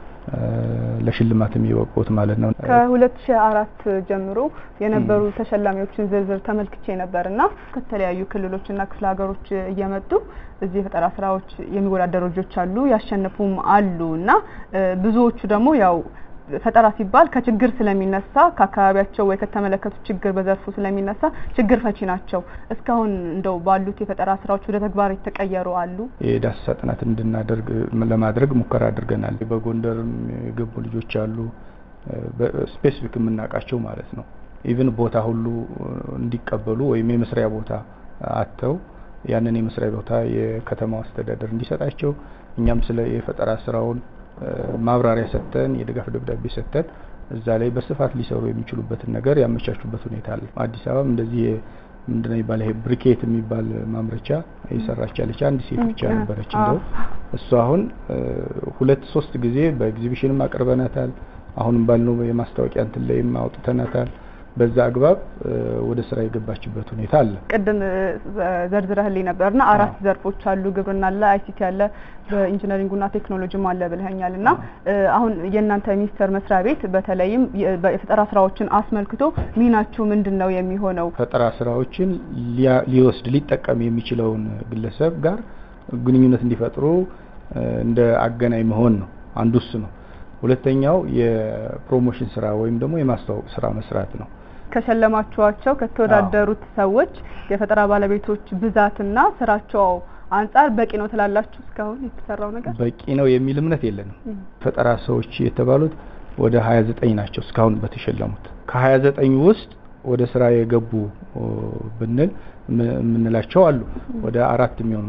ለሽልማት የሚበቁት ማለት ነው። ከ2004 ጀምሮ የነበሩ ተሸላሚዎችን ዝርዝር ተመልክቼ ነበርና ከተለያዩ ክልሎችና ክፍለ ሀገሮች እየመጡ እዚህ የፈጠራ ስራዎች የሚወዳደሩ ልጆች አሉ፣ ያሸነፉም አሉና ብዙዎቹ ደግሞ ያው ፈጠራ ሲባል ከችግር ስለሚነሳ ከአካባቢያቸው ወይ ከተመለከቱት ችግር በዘርፉ ስለሚነሳ ችግር ፈቺ ናቸው። እስካሁን እንደው ባሉት የፈጠራ ስራዎች ወደ ተግባር የተቀየሩ አሉ? የዳሰሳ ጥናት እንድናደርግ ለማድረግ ሙከራ አድርገናል። በጎንደርም የገቡ ልጆች አሉ፣ በስፔሲፊክ የምናውቃቸው ማለት ነው። ኢቭን ቦታ ሁሉ እንዲቀበሉ ወይም የመስሪያ ቦታ አጥተው ያንን የመስሪያ ቦታ የከተማው አስተዳደር እንዲሰጣቸው እኛም ስለ የፈጠራ ስራውን ማብራሪያ ሰጥተን የድጋፍ ደብዳቤ ሰጥተን እዛ ላይ በስፋት ሊሰሩ የሚችሉበትን ነገር ያመቻቹበት ሁኔታ አለ። አዲስ አበባም እንደዚህ ምንድነው ይባል ይሄ ብሪኬት የሚባል ማምረቻ የሰራች ያለች አንድ ሴት ብቻ ነበረች። እንደው እሷ አሁን ሁለት ሶስት ጊዜ በኤግዚቢሽንም አቅርበናታል። አሁንም ባልነው የማስታወቂያ እንትን ላይም አውጥተናታል። በዛ አግባብ ወደ ስራ የገባችበት ሁኔታ አለ። ቀደም ዘርዝረህልኝ ነበርና አራት ዘርፎች አሉ፣ ግብርና አለ፣ አይሲቲ አለ፣ በኢንጂነሪንግና ቴክኖሎጂም አለ ብለኸኛልና አሁን የእናንተ ሚኒስቴር መስሪያ ቤት በተለይም የፈጠራ ስራዎችን አስመልክቶ ሚናችሁ ምንድነው የሚሆነው? ፈጠራ ስራዎችን ሊወስድ ሊጠቀም የሚችለውን ግለሰብ ጋር ግንኙነት እንዲፈጥሩ እንደ አገናኝ መሆን ነው። አንዱ እሱ ነው። ሁለተኛው የፕሮሞሽን ስራ ወይም ደግሞ የማስተዋወቅ ስራ መስራት ነው። ከሸለማችኋቸው ከተወዳደሩት ሰዎች የፈጠራ ባለቤቶች ብዛትና ስራቸው አንፃር በቂ ነው ትላላችሁ? እስካሁን የተሰራው ነገር በቂ ነው የሚል እምነት የለንም። ፈጠራ ሰዎች የተባሉት ወደ ሀያ ዘጠኝ ናቸው እስካሁን በተሸለሙት። ከሀያ ዘጠኝ ውስጥ ወደ ስራ የገቡ ብንል ምንላቸው አሉ ወደ አራት የሚሆኑ።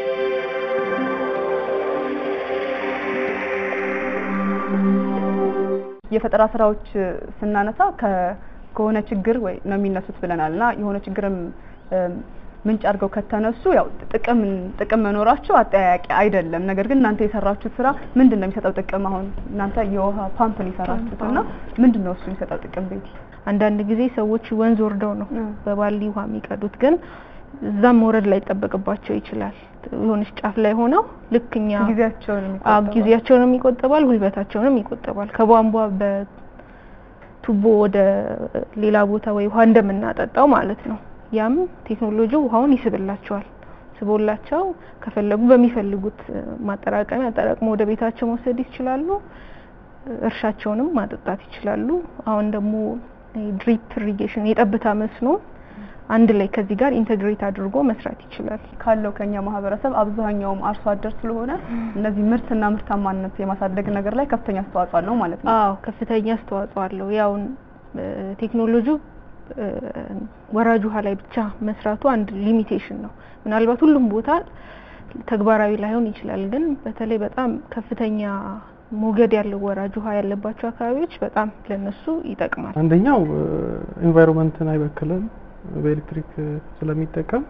የፈጠራ ስራዎች ስናነሳ ከሆነ ችግር ወይ ነው የሚነሱት ብለናልና የሆነ ችግርም ምንጭ አድርገው ከተነሱ ያው ጥቅም ጥቅም መኖራቸው አጠያያቂ አይደለም። ነገር ግን እናንተ የሰራችሁት ስራ ምንድነው የሚሰጠው ጥቅም? አሁን እናንተ የውሃ ፓምፕ ነው የሰራችሁትና ምንድነው እሱ የሚሰጠው ጥቅም? ቤት አንዳንድ ጊዜ ሰዎች ወንዝ ወርደው ነው በባሊ ውሃ የሚቀዱት፣ ግን እዛም መውረድ ላይ ተጠበቅባቸው ይችላል። የሆነች ጫፍ ላይ ሆነው ልክኛ ጊዜያቸውንም አብ ጊዜያቸውንም ይቆጠባል፣ ጉልበታቸውንም ይቆጠባል። ከቧንቧ በቱቦ ወደ ሌላ ቦታ ወይ ውሃ እንደምናጠጣው ማለት ነው። ያም ቴክኖሎጂው ውሃውን ይስብላቸዋል። ስቦላቸው ከፈለጉ በሚፈልጉት ማጠራቀሚያ አጠራቅሞ ወደ ቤታቸው መውሰድ ይችላሉ። እርሻቸውንም ማጠጣት ይችላሉ። አሁን ደግሞ ድሪፕ ኢሪጌሽን የጠብታ መስኖ አንድ ላይ ከዚህ ጋር ኢንተግሬት አድርጎ መስራት ይችላል። ካለው ከኛ ማህበረሰብ አብዛኛውም አርሶ አደር ስለሆነ እነዚህ ምርትና ምርታማነት የማሳደግ ነገር ላይ ከፍተኛ አስተዋጽኦ አለው ማለት ነው። አዎ ከፍተኛ አስተዋጽኦ አለው። ያው ቴክኖሎጂው ወራጅ ውሃ ላይ ብቻ መስራቱ አንድ ሊሚቴሽን ነው። ምናልባት ሁሉም ቦታ ተግባራዊ ላይሆን ይችላል፣ ግን በተለይ በጣም ከፍተኛ ሞገድ ያለው ወራጅ ውሃ ያለባቸው አካባቢዎች በጣም ለነሱ ይጠቅማል። አንደኛው ኢንቫይሮንመንትን አይበክልም፣ በኤሌክትሪክ ስለሚጠቀም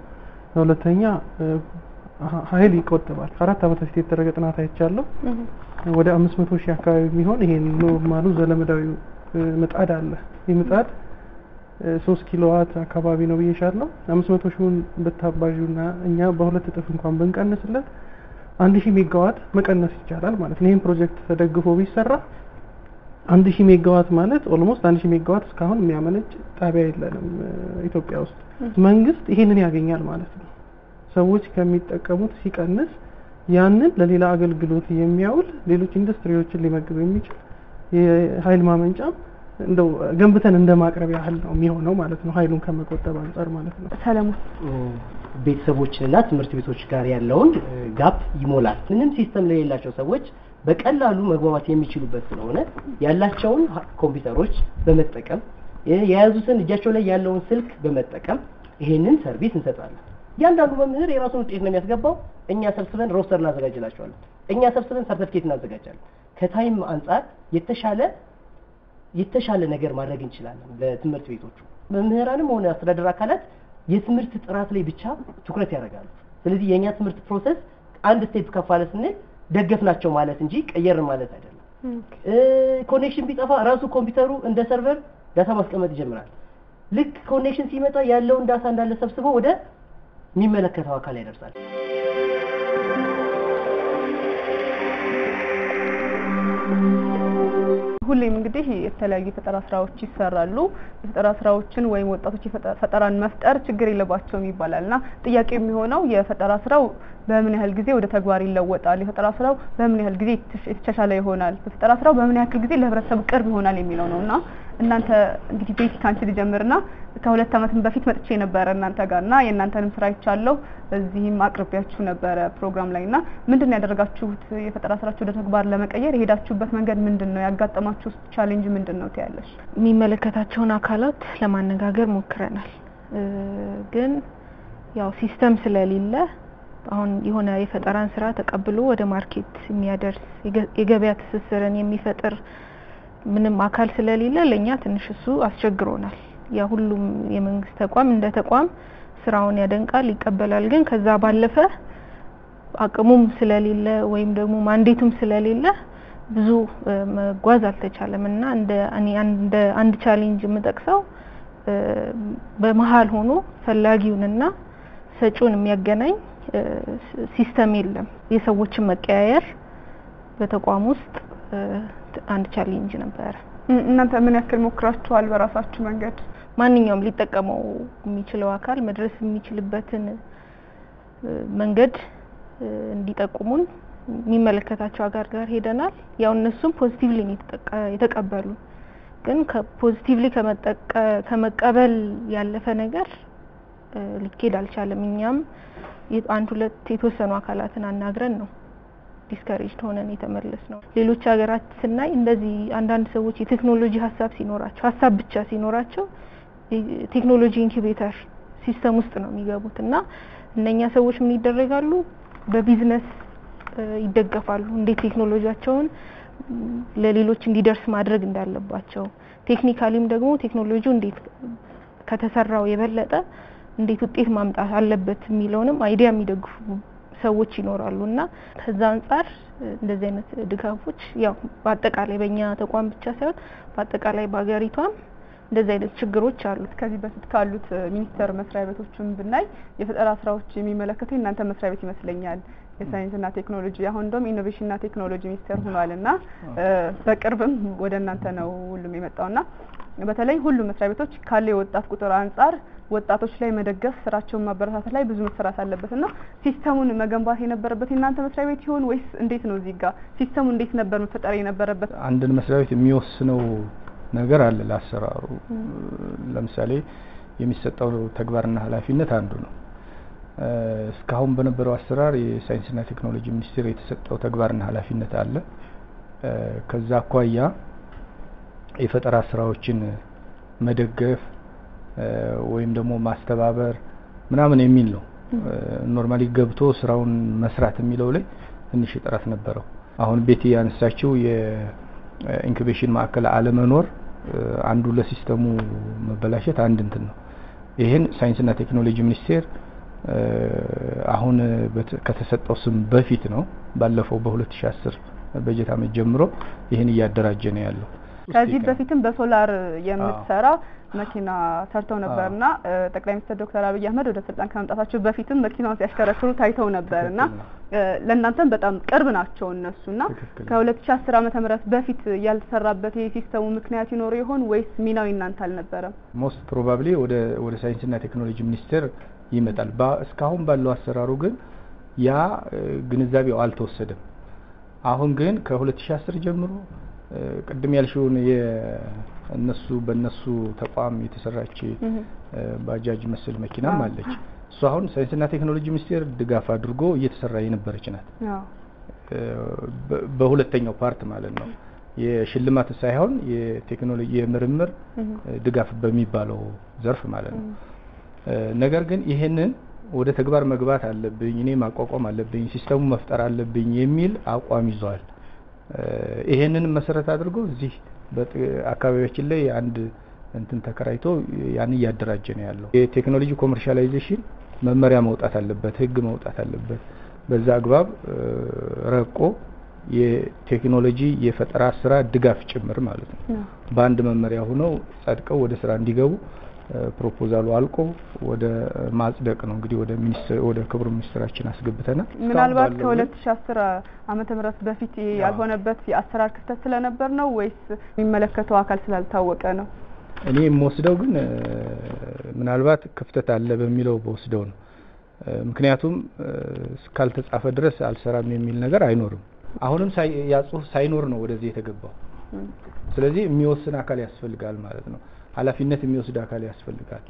ሁለተኛ ኃይል ይቆጥባል። አራት አመት በፊት የተደረገ ጥናት አይቻለሁ። ወደ አምስት መቶ ሺህ አካባቢ የሚሆን ይሄን ኖርማሉ ዘለመዳዊ ምጣድ አለ። ይህ ምጣድ ሶስት ኪሎዋት አካባቢ ነው ብዬሻለሁ። አምስት መቶ ሺውን ብታባዡና እኛ በሁለት እጥፍ እንኳን ብንቀንስለት አንድ ሺህ ሜጋዋት መቀነስ ይቻላል ማለት ነው። ይሄን ፕሮጀክት ተደግፎ ቢሰራ አንድ ሺህ ሜጋዋት ማለት ኦልሞስት አንድ ሺህ ሜጋዋት እስካሁን የሚያመነጭ ጣቢያ የለንም ኢትዮጵያ ውስጥ። መንግስት ይሄንን ያገኛል ማለት ነው። ሰዎች ከሚጠቀሙት ሲቀንስ ያንን ለሌላ አገልግሎት የሚያውል ሌሎች ኢንዱስትሪዎችን ሊመግብ የሚችል የኃይል ማመንጫ እንደው ገንብተን እንደማቅረብ ያህል ነው የሚሆነው ማለት ነው። ኃይሉን ከመቆጠብ አንፃር ማለት ነው። ሰለሞን ቤተሰቦችንና ትምህርት ቤቶች ጋር ያለውን ጋፕ ይሞላል። ምንም ሲስተም ለሌላቸው ሰዎች በቀላሉ መግባባት የሚችሉበት ስለሆነ ያላቸውን ኮምፒውተሮች በመጠቀም የያዙትን እጃቸው ላይ ያለውን ስልክ በመጠቀም ይሄንን ሰርቪስ እንሰጣለን። ያንዳንዱ መምህር የራሱን ውጤት ነው የሚያስገባው። እኛ ሰብስበን ሮስተር እናዘጋጅላቸዋለን። እኛ ሰብስበን ሰርቲፊኬት እናዘጋጃለን። ከታይም አንፃር የተሻለ የተሻለ ነገር ማድረግ እንችላለን ለትምህርት ቤቶቹ። መምህራንም ሆነ አስተዳደር አካላት የትምህርት ጥራት ላይ ብቻ ትኩረት ያደርጋሉ። ስለዚህ የኛ ትምህርት ፕሮሰስ አንድ ስቴፕ ከፍ አለ ስንል ደገፍናቸው ማለት እንጂ ቀየርን ማለት አይደለም። ኮኔክሽን ቢጠፋ ራሱ ኮምፒውተሩ እንደ ሰርቨር ዳታ ማስቀመጥ ይጀምራል። ልክ ኮኔክሽን ሲመጣ ያለውን ዳታ እንዳለ ሰብስበው ወደ የሚመለከተው አካል ያደርሳል። ሁሌም እንግዲህ የተለያዩ የፈጠራ ስራዎች ይሰራሉ። የፈጠራ ስራዎችን ወይም ወጣቶች ፈጠራን መፍጠር ችግር የለባቸውም ይባላልና ጥያቄው የሚሆነው የፈጠራ ስራው በምን ያህል ጊዜ ወደ ተግባር ይለወጣል? የፈጠራ ስራው በምን ያህል ጊዜ የተሻሻለ ይሆናል? የፈጠራ ስራው በምን ያህል ጊዜ ለህብረተሰቡ ቅርብ ይሆናል የሚለው ነውና እናንተ እንግዲህ ቤቲ ካንቺ ልጀምርና ከሁለት አመትም በፊት መጥቼ ነበር እናንተ ጋርና የእናንተንም ስራ ይቻለው እዚህም አቅርቢያችሁ ነበር ፕሮግራም ላይና ምንድነው ያደረጋችሁት? የፈጠራ ስራችሁ ወደ ተግባር ለመቀየር የሄዳችሁበት መንገድ ምንድነው? ያጋጠማችሁ ቻሌንጅ ምንድነው ትያለሽ? የሚመለከታቸውን አካላት ለማነጋገር ሞክረናል። ግን ያው ሲስተም ስለሌለ አሁን የሆነ የፈጠራን ስራ ተቀብሎ ወደ ማርኬት የሚያደርስ የገበያ ትስስርን የሚፈጥር ምንም አካል ስለሌለ ለኛ ትንሽ እሱ አስቸግሮናል። ያ ሁሉም የመንግስት ተቋም እንደ ተቋም ስራውን ያደንቃል ይቀበላል። ግን ከዛ ባለፈ አቅሙም ስለሌለ ወይም ደግሞ ማንዴቱም ስለሌለ ብዙ መጓዝ አልተቻለምና እንደ እኔ እንደ አንድ ቻሌንጅ የምጠቅሰው በመሃል ሆኖ ፈላጊውንና ሰጪውን የሚያገናኝ ሲስተም የለም። የሰዎችን መቀያየር በተቋም ውስጥ አንድ ቻሌንጅ ነበር። እናንተ ምን ያክል ሞክራችኋል? በራሳችሁ መንገድ ማንኛውም ሊጠቀመው የሚችለው አካል መድረስ የሚችልበትን መንገድ እንዲጠቁሙን የሚመለከታቸው አጋር ጋር ሄደናል። ያው እነሱም ፖዚቲቭሊ የተቀበሉ ግን ከፖዚቲቭሊ ከመጠቀ ከመቀበል ያለፈ ነገር ሊኬድ አልቻለም። እኛም አንድ ሁለት የተወሰኑ አካላትን አናግረን ነው ዲስከሬጅድ ሆነን የተመለስነው። ሌሎች ሀገራት ስናይ እንደዚህ አንዳንድ ሰዎች የቴክኖሎጂ ሀሳብ ሲኖራቸው ሀሳብ ብቻ ሲኖራቸው ቴክኖሎጂ ኢንኩቤተር ሲስተም ውስጥ ነው የሚገቡትና እነኛ ሰዎች ምን ይደረጋሉ? በቢዝነስ ይደገፋሉ። እንዴት ቴክኖሎጂያቸውን ለሌሎች እንዲደርስ ማድረግ እንዳለባቸው፣ ቴክኒካሊም ደግሞ ቴክኖሎጂው እንዴት ከተሰራው የበለጠ እንዴት ውጤት ማምጣት አለበት የሚለውንም አይዲያ የሚደግፉ ሰዎች ይኖራሉና ከዛ አንፃር እንደዚህ አይነት ድጋፎች ያው በአጠቃላይ በእኛ ተቋም ብቻ ሳይሆን በአጠቃላይ በአገሪቷም እንደዚህ አይነት ችግሮች አሉ። ከዚህ በፊት ካሉት ሚኒስቴር መስሪያ ቤቶችም ብናይ የፈጠራ ስራዎች የሚመለከተው እናንተ መስሪያ ቤት ይመስለኛል። የሳይንስና ቴክኖሎጂ አሁን እንደውም ኢኖቬሽንና ቴክኖሎጂ ሚኒስቴር ሆኗልና በቅርብም ወደ እናንተ ነው ሁሉም የመጣውና በተለይ ሁሉም መስሪያ ቤቶች ካለ የወጣት ቁጥር አንፃር ወጣቶች ላይ መደገፍ ስራቸውን ማበረታታት ላይ ብዙ መሰራት አለበትና ሲስተሙን መገንባት የነበረበት እናንተ መስሪያ ቤት ይሆን ወይስ እንዴት ነው? እዚህ ጋር ሲስተሙ እንዴት ነበር መፈጠር የነበረበት? አንድን መስሪያ ቤት የሚወስነው ነገር አለ ለአሰራሩ። ለምሳሌ የሚሰጠው ተግባርና ኃላፊነት አንዱ ነው። እስካሁን በነበረው አሰራር የሳይንስና ቴክኖሎጂ ሚኒስቴር የተሰጠው ተግባርና ኃላፊነት አለ። ከዛ አኳያ የፈጠራ ስራዎችን መደገፍ ወይም ደግሞ ማስተባበር ምናምን የሚል ነው። ኖርማሊ ገብቶ ስራውን መስራት የሚለው ላይ ትንሽ ጥረት ነበረው። አሁን ቤቲ ያነሳችው የኢንኩቤሽን ማዕከል አለመኖር አንዱ ለሲስተሙ መበላሸት አንድ እንትን ነው። ይሄን ሳይንስና ቴክኖሎጂ ሚኒስቴር አሁን ከተሰጠው ስም በፊት ነው ባለፈው በ2010 በጀት ዓመት ጀምሮ ይሄን እያደራጀ ነው ያለው። ከዚህ በፊትም በሶላር የምትሰራ መኪና ሰርተው ነበርና ጠቅላይ ሚኒስትር ዶክተር አብይ አህመድ ወደ ስልጣን ከመምጣታቸው በፊትም መኪናውን ሲያሽከረክሩ ታይተው ነበርና ለእናንተም በጣም ቅርብ ናቸው እነሱና ከ2010 ዓመተ ምህረት በፊት ያልተሰራበት የሲስተሙ ምክንያት ይኖር ይሆን ወይስ ሚናው እናንተ አልነበረም? ሞስት ፕሮባብሊ ወደ ወደ ሳይንስና ቴክኖሎጂ ሚኒስቴር ይመጣል። እስካሁን ባለው አሰራሩ ግን ያ ግንዛቤው አልተወሰደም። አሁን ግን ከ2010 ጀምሮ ቅድም ያልሽውን የነሱ በነሱ ተቋም የተሰራች ባጃጅ መስል መኪናም አለች። እሱ አሁን ሳይንስና ቴክኖሎጂ ሚኒስቴር ድጋፍ አድርጎ እየተሰራ የነበረች ናት። በሁለተኛው ፓርት ማለት ነው የሽልማት ሳይሆን የቴክኖሎጂ የምርምር ድጋፍ በሚባለው ዘርፍ ማለት ነው። ነገር ግን ይሄንን ወደ ተግባር መግባት አለብኝ እኔ ማቋቋም አለብኝ ሲስተሙ መፍጠር አለብኝ የሚል አቋም ይዟል። ይሄንን መሰረት አድርጎ እዚህ በአካባቢያችን ላይ አንድ እንትን ተከራይቶ ያን እያደራጀ ነው ያለው። የቴክኖሎጂ ኮመርሻላይዜሽን መመሪያ መውጣት አለበት፣ ህግ መውጣት አለበት። በዛ አግባብ ረቆ የቴክኖሎጂ የፈጠራ ስራ ድጋፍ ጭምር ማለት ነው በአንድ መመሪያ ሆነው ጸድቀው ወደ ስራ እንዲገቡ ፕሮፖዛሉ አልቆ ወደ ማጽደቅ ነው እንግዲህ ወደ ሚኒስትር ወደ ክቡር ሚኒስትራችን አስገብተናል። ምናልባት ከ2010 ዓመተ ምህረት በፊት ያልሆነበት የአሰራር ክፍተት ስለነበር ነው ወይስ የሚመለከተው አካል ስላልታወቀ ነው? እኔ የምወስደው ግን ምናልባት ክፍተት አለ በሚለው በወስደው ነው። ምክንያቱም እስካልተጻፈ ድረስ አልሰራም የሚል ነገር አይኖርም። አሁንም ያጽሁፍ ሳይኖር ነው ወደዚህ የተገባው። ስለዚህ የሚወስን አካል ያስፈልጋል ማለት ነው። ኃላፊነት የሚወስድ አካል ያስፈልጋል።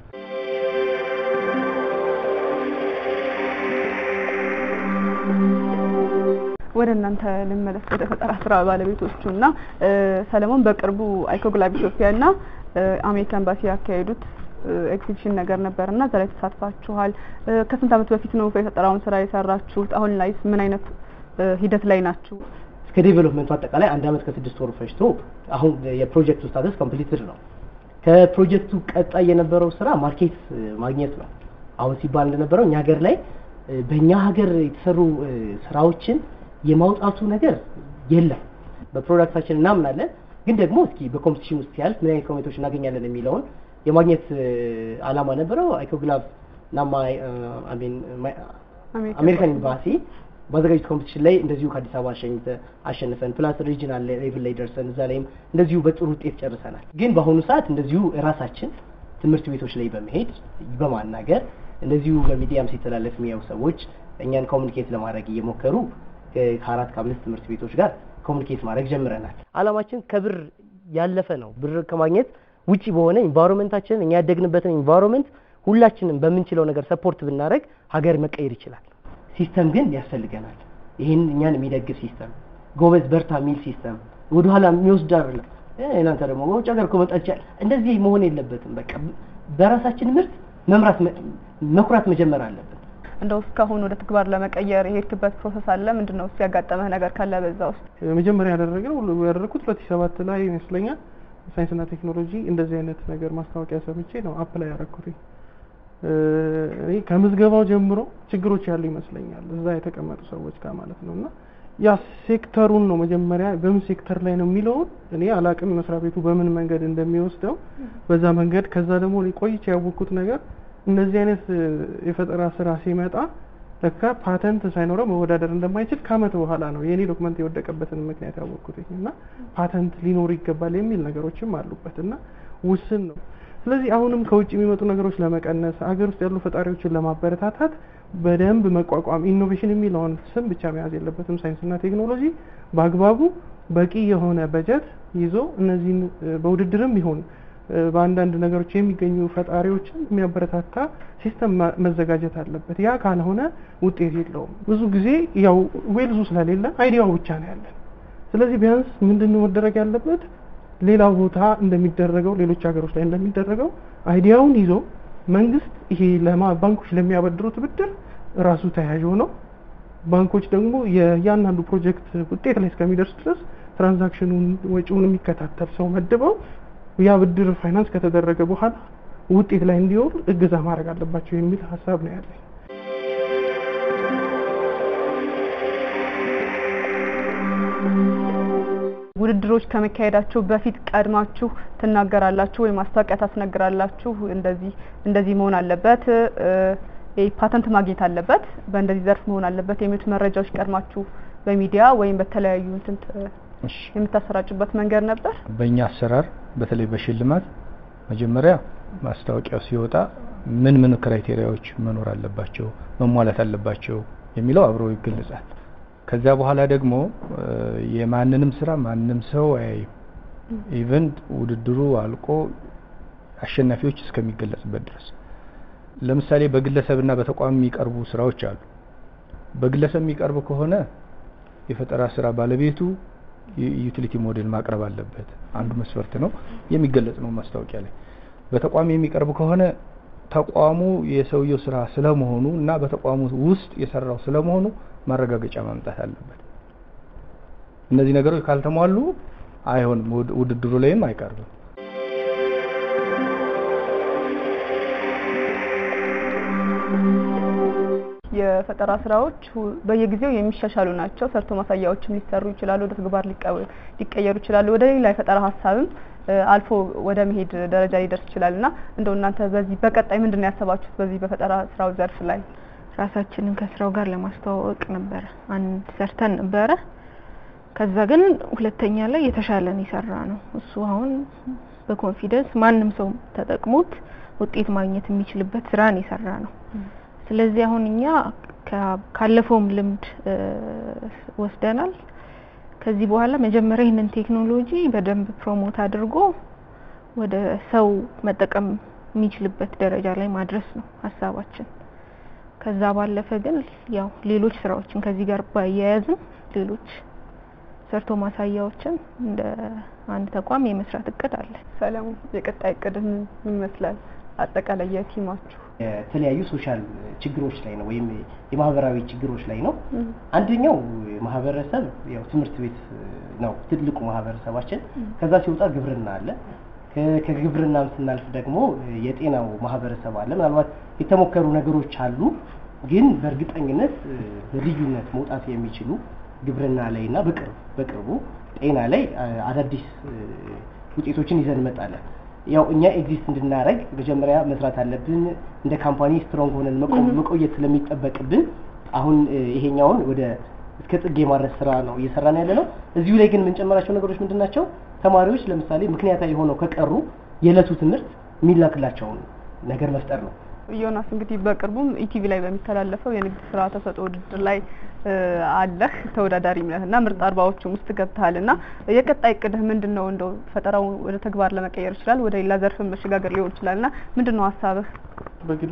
ወደ እናንተ ልመለስ ወደ ፈጠራ ስራ ባለቤቶቹና ሰለሞን በቅርቡ አይኮግላብ ኢትዮጵያና አሜሪካ ኤምባሲ ያካሄዱት ኤግዚቢሽን ነገር ነበርና እዛ ላይ ተሳትፋችኋል። ከስንት ዓመት በፊት ነው የፈጠራውን ስራ የሰራችሁት? አሁን ላይ ምን አይነት ሂደት ላይ ናችሁ? እስከ ዴቨሎፕመንቱ አጠቃላይ አንድ አመት ከስድስት ወር ፈጅቶ አሁን የፕሮጀክቱ ስታተስ ኮምፕሊትድ ነው። ከፕሮጀክቱ ቀጣይ የነበረው ስራ ማርኬት ማግኘት ነው። አሁን ሲባል እንደነበረው እኛ ሀገር ላይ በእኛ ሀገር የተሰሩ ስራዎችን የማውጣቱ ነገር የለም። በፕሮዳክታችን እናምናለን፣ ግን ደግሞ እስኪ በኮምፒቲሽን ውስጥ ያልፍ ምን አይነት ኮሜንቶች እናገኛለን የሚለውን የማግኘት አላማ ነበረው። አይኮግላብ እና ማይ አሜን አሜሪካን ኤምባሲ ባዘጋጁት ኮምፒቲሽን ላይ እንደዚሁ ከአዲስ አበባ አሸኝተ አሸንፈን ፕላስ ሪጂናል ሌቭል ላይ ደርሰን እዛ ላይም እንደዚሁ በጥሩ ውጤት ጨርሰናል። ግን በአሁኑ ሰዓት እንደዚሁ ራሳችን ትምህርት ቤቶች ላይ በመሄድ በማናገር እንደዚሁ በሚዲያም ሲተላለፍ የሚያዩ ሰዎች እኛን ኮሙኒኬት ለማድረግ እየሞከሩ ከአራት ከአምስት ትምህርት ቤቶች ጋር ኮሙኒኬት ማድረግ ጀምረናል። አላማችን ከብር ያለፈ ነው። ብር ከማግኘት ውጪ በሆነ ኢንቫይሮንመንታችን እኛ ያደግንበትን ኢንቫይሮንመንት ሁላችንም በምንችለው ነገር ሰፖርት ብናደርግ ሀገር መቀየር ይችላል። ሲስተም ግን ያስፈልገናል። ይሄን እኛን የሚደግፍ ሲስተም፣ ጎበዝ በርታ የሚል ሲስተም፣ ወደ ኋላ የሚወስድ አይደለም። እናንተ ደግሞ ወጭ ሀገር ኮመጣች እንደዚህ መሆን የለበትም። በቃ በራሳችን ምርት መምራት መኩራት መጀመር አለብን። እንደው እስካሁን ወደ ተግባር ለመቀየር የሄድክበት ፕሮሰስ አለ? ምንድነው ሲያጋጠመህ ነገር ካለ በዛ ውስጥ? መጀመሪያ ያደረግነው ያደረኩት ሁለት ሺህ ሰባት ላይ ይመስለኛል ሳይንስና ቴክኖሎጂ እንደዚህ አይነት ነገር ማስታወቂያ ሰምቼ ነው አፕላይ ያደረኩት። እኔ ከምዝገባው ጀምሮ ችግሮች ያሉ ይመስለኛል እዛ የተቀመጡ ሰዎች ጋር ማለት ነውና ያ ሴክተሩን ነው መጀመሪያ በምን ሴክተር ላይ ነው የሚለው እኔ አላቅም። መስሪያ ቤቱ በምን መንገድ እንደሚወስደው በዛ መንገድ ከዛ ደግሞ ቆይቼ ያወቅኩት ነገር እነዚህ አይነት የፈጠራ ስራ ሲመጣ ለካ ፓተንት ሳይኖረው መወዳደር እንደማይችል ከአመት በኋላ ነው የኔ ዶክመንት የወደቀበትን ምክንያት ያወቅኩትና ፓተንት ሊኖር ይገባል የሚል ነገሮችም አሉበትና ውስን ነው። ስለዚህ አሁንም ከውጭ የሚመጡ ነገሮች ለመቀነስ አገር ውስጥ ያሉ ፈጣሪዎችን ለማበረታታት በደንብ መቋቋም ኢኖቬሽን የሚለውን ስም ብቻ መያዝ የለበትም። ሳይንስና ቴክኖሎጂ በአግባቡ በቂ የሆነ በጀት ይዞ እነዚህን በውድድርም ይሁን በአንዳንድ ነገሮች የሚገኙ ፈጣሪዎችን የሚያበረታታ ሲስተም መዘጋጀት አለበት። ያ ካልሆነ ውጤት የለውም። ብዙ ጊዜ ያው ዌልዙ ስለሌለ አይዲያው ብቻ ነው ያለን። ስለዚህ ቢያንስ ምንድነው መደረግ ያለበት? ሌላው ቦታ እንደሚደረገው ሌሎች ሀገሮች ላይ እንደሚደረገው አይዲያውን ይዞ መንግስት ይሄ ለማ ባንኮች ለሚያበድሩት ብድር ራሱ ተያያዥ ሆኖ ባንኮች ደግሞ የያንዳንዱ ፕሮጀክት ውጤት ላይ እስከሚደርስ ድረስ ትራንዛክሽኑን ወጪውን የሚከታተል ሰው መድበው ያ ብድር ፋይናንስ ከተደረገ በኋላ ውጤት ላይ እንዲወር እገዛ ማድረግ አለባቸው የሚል ሀሳብ ነው ያለኝ። ውድድሮች ከመካሄዳቸው በፊት ቀድማችሁ ትናገራላችሁ ወይ ማስታወቂያ ታስነግራላችሁ? እንደዚህ እንደዚህ መሆን አለበት፣ ፓተንት ማግኘት አለበት፣ በእንደዚህ ዘርፍ መሆን አለበት የሚሉት መረጃዎች ቀድማችሁ በሚዲያ ወይም በተለያዩ እንትን የምታሰራጩበት መንገድ ነበር? በእኛ አሰራር በተለይ በሽልማት መጀመሪያ ማስታወቂያው ሲወጣ ምን ምን ክራይቴሪያዎች መኖር አለባቸው መሟላት አለባቸው የሚለው አብሮ ይገለጻል። ከዛ በኋላ ደግሞ የማንንም ስራ ማንንም ሰው አያይም። ኢቨን ውድድሩ አልቆ አሸናፊዎች እስከሚገለጽበት ድረስ። ለምሳሌ በግለሰብና በተቋም የሚቀርቡ ስራዎች አሉ። በግለሰብ የሚቀርብ ከሆነ የፈጠራ ስራ ባለቤቱ ዩቲሊቲ ሞዴል ማቅረብ አለበት። አንዱ መስፈርት ነው የሚገለጽ ነው ማስታወቂያ ላይ። በተቋም የሚቀርብ ከሆነ ተቋሙ የሰውየው ስራ ስለመሆኑ እና በተቋሙ ውስጥ የሰራው ስለመሆኑ ማረጋገጫ ማምጣት አለበት። እነዚህ ነገሮች ካልተሟሉ አይሆንም፣ ውድድሩ ላይም አይቀርብም። የፈጠራ ስራዎች በየጊዜው የሚሻሻሉ ናቸው። ሰርቶ ማሳያዎችም ሊሰሩ ይችላሉ፣ ወደ ተግባር ሊቀየሩ ይችላሉ፣ ወደ ሌላ የፈጠራ ሀሳብም አልፎ ወደ መሄድ ደረጃ ሊደርስ ይችላልና እንደው እናንተ በዚህ በቀጣይ ምንድነው ያሰባችሁት በዚህ በፈጠራ ስራው ዘርፍ ላይ? ራሳችንን ከስራው ጋር ለማስተዋወቅ ነበር አንድ ሰርተን ነበረ። ከዛ ግን ሁለተኛ ላይ የተሻለን ይሰራ ነው። እሱ አሁን በኮንፊደንስ ማንም ሰው ተጠቅሞት ውጤት ማግኘት የሚችልበት ስራን ይሰራ ነው። ስለዚህ አሁን እኛ ካለፈውም ልምድ ወስደናል። ከዚህ በኋላ መጀመሪያ ይሄንን ቴክኖሎጂ በደንብ ፕሮሞት አድርጎ ወደ ሰው መጠቀም የሚችልበት ደረጃ ላይ ማድረስ ነው ሀሳባችን። ከዛ ባለፈ ግን ያው ሌሎች ስራዎችን ከዚህ ጋር ባያያዝም ሌሎች ሰርቶ ማሳያዎችን እንደ አንድ ተቋም የመስራት እቅድ አለ። ሰላም፣ የቀጣይ እቅድ ምን ይመስላል? አጠቃላይ የቲማችሁ የተለያዩ ሶሻል ችግሮች ላይ ነው ወይም የማህበራዊ ችግሮች ላይ ነው። አንደኛው ማህበረሰብ ያው ትምህርት ቤት ነው ትልቁ ማህበረሰባችን። ከዛ ሲወጣ ግብርና አለ። ከግብርናም ስናልፍ ደግሞ የጤናው ማህበረሰብ አለ። ምናልባት የተሞከሩ ነገሮች አሉ፣ ግን በእርግጠኝነት በልዩነት መውጣት የሚችሉ ግብርና ላይና በቅርብ በቅርቡ ጤና ላይ አዳዲስ ውጤቶችን ይዘን እንመጣለን። ያው እኛ ኤግዚስት እንድናረግ መጀመሪያ መስራት አለብን። እንደ ካምፓኒ ስትሮንግ ሆነን መቆየት ስለሚጠበቅብን አሁን ይሄኛውን ወደ እስከ ጥግ የማድረስ ስራ ነው እየሰራን ያለ ነው። እዚሁ ላይ ግን የምንጨምራቸው ነገሮች ምንድናቸው? ተማሪዎች ለምሳሌ ምክንያታዊ ሆነው ከቀሩ የዕለቱ ትምህርት የሚላክላቸውን ነገር መፍጠር ነው። ዮናስ እንግዲህ በቅርቡም ኢቲቪ ላይ በሚተላለፈው የንግድ ስራ ተሰጥኦ ውድድር ላይ አለህ ተወዳዳሪ ነህና ምርጥ አርባዎቹም ውስጥ ገብተሃልና የቀጣይ እቅድህ ምንድነው? እንደው ፈጠራው ወደ ተግባር ለመቀየር ይችላል፣ ወደ ሌላ ዘርፍ መሸጋገር ሊሆን ይችላልና ምንድነው ሀሳብህ? በግሌ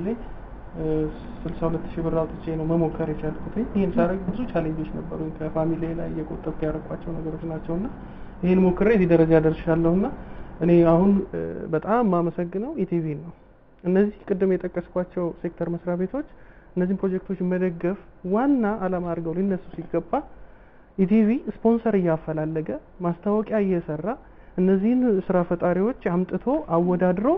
ስልሳ ሁለት ሺህ ብር አውጥቼ ነው መሞከር የቻልኩት። ይሄን ሳደርግ ብዙ ቻሌንጆች ነበሩ፣ ከፋሚሊ ላይ እየቆጠብኩ ያደረኳቸው ነገሮች ናቸውና ይሄን ሞክሬ እዚህ ደረጃ ደርሻለሁና እኔ አሁን በጣም ማመሰግነው ኢቲቪ ነው። እነዚህ ቅድም የጠቀስኳቸው ሴክተር መስሪያ ቤቶች እነዚህን ፕሮጀክቶች መደገፍ ዋና አላማ አድርገው ሊነሱ ሲገባ ኢቲቪ ስፖንሰር እያፈላለገ ማስታወቂያ እየሰራ እነዚህን ስራ ፈጣሪዎች አምጥቶ አወዳድሮ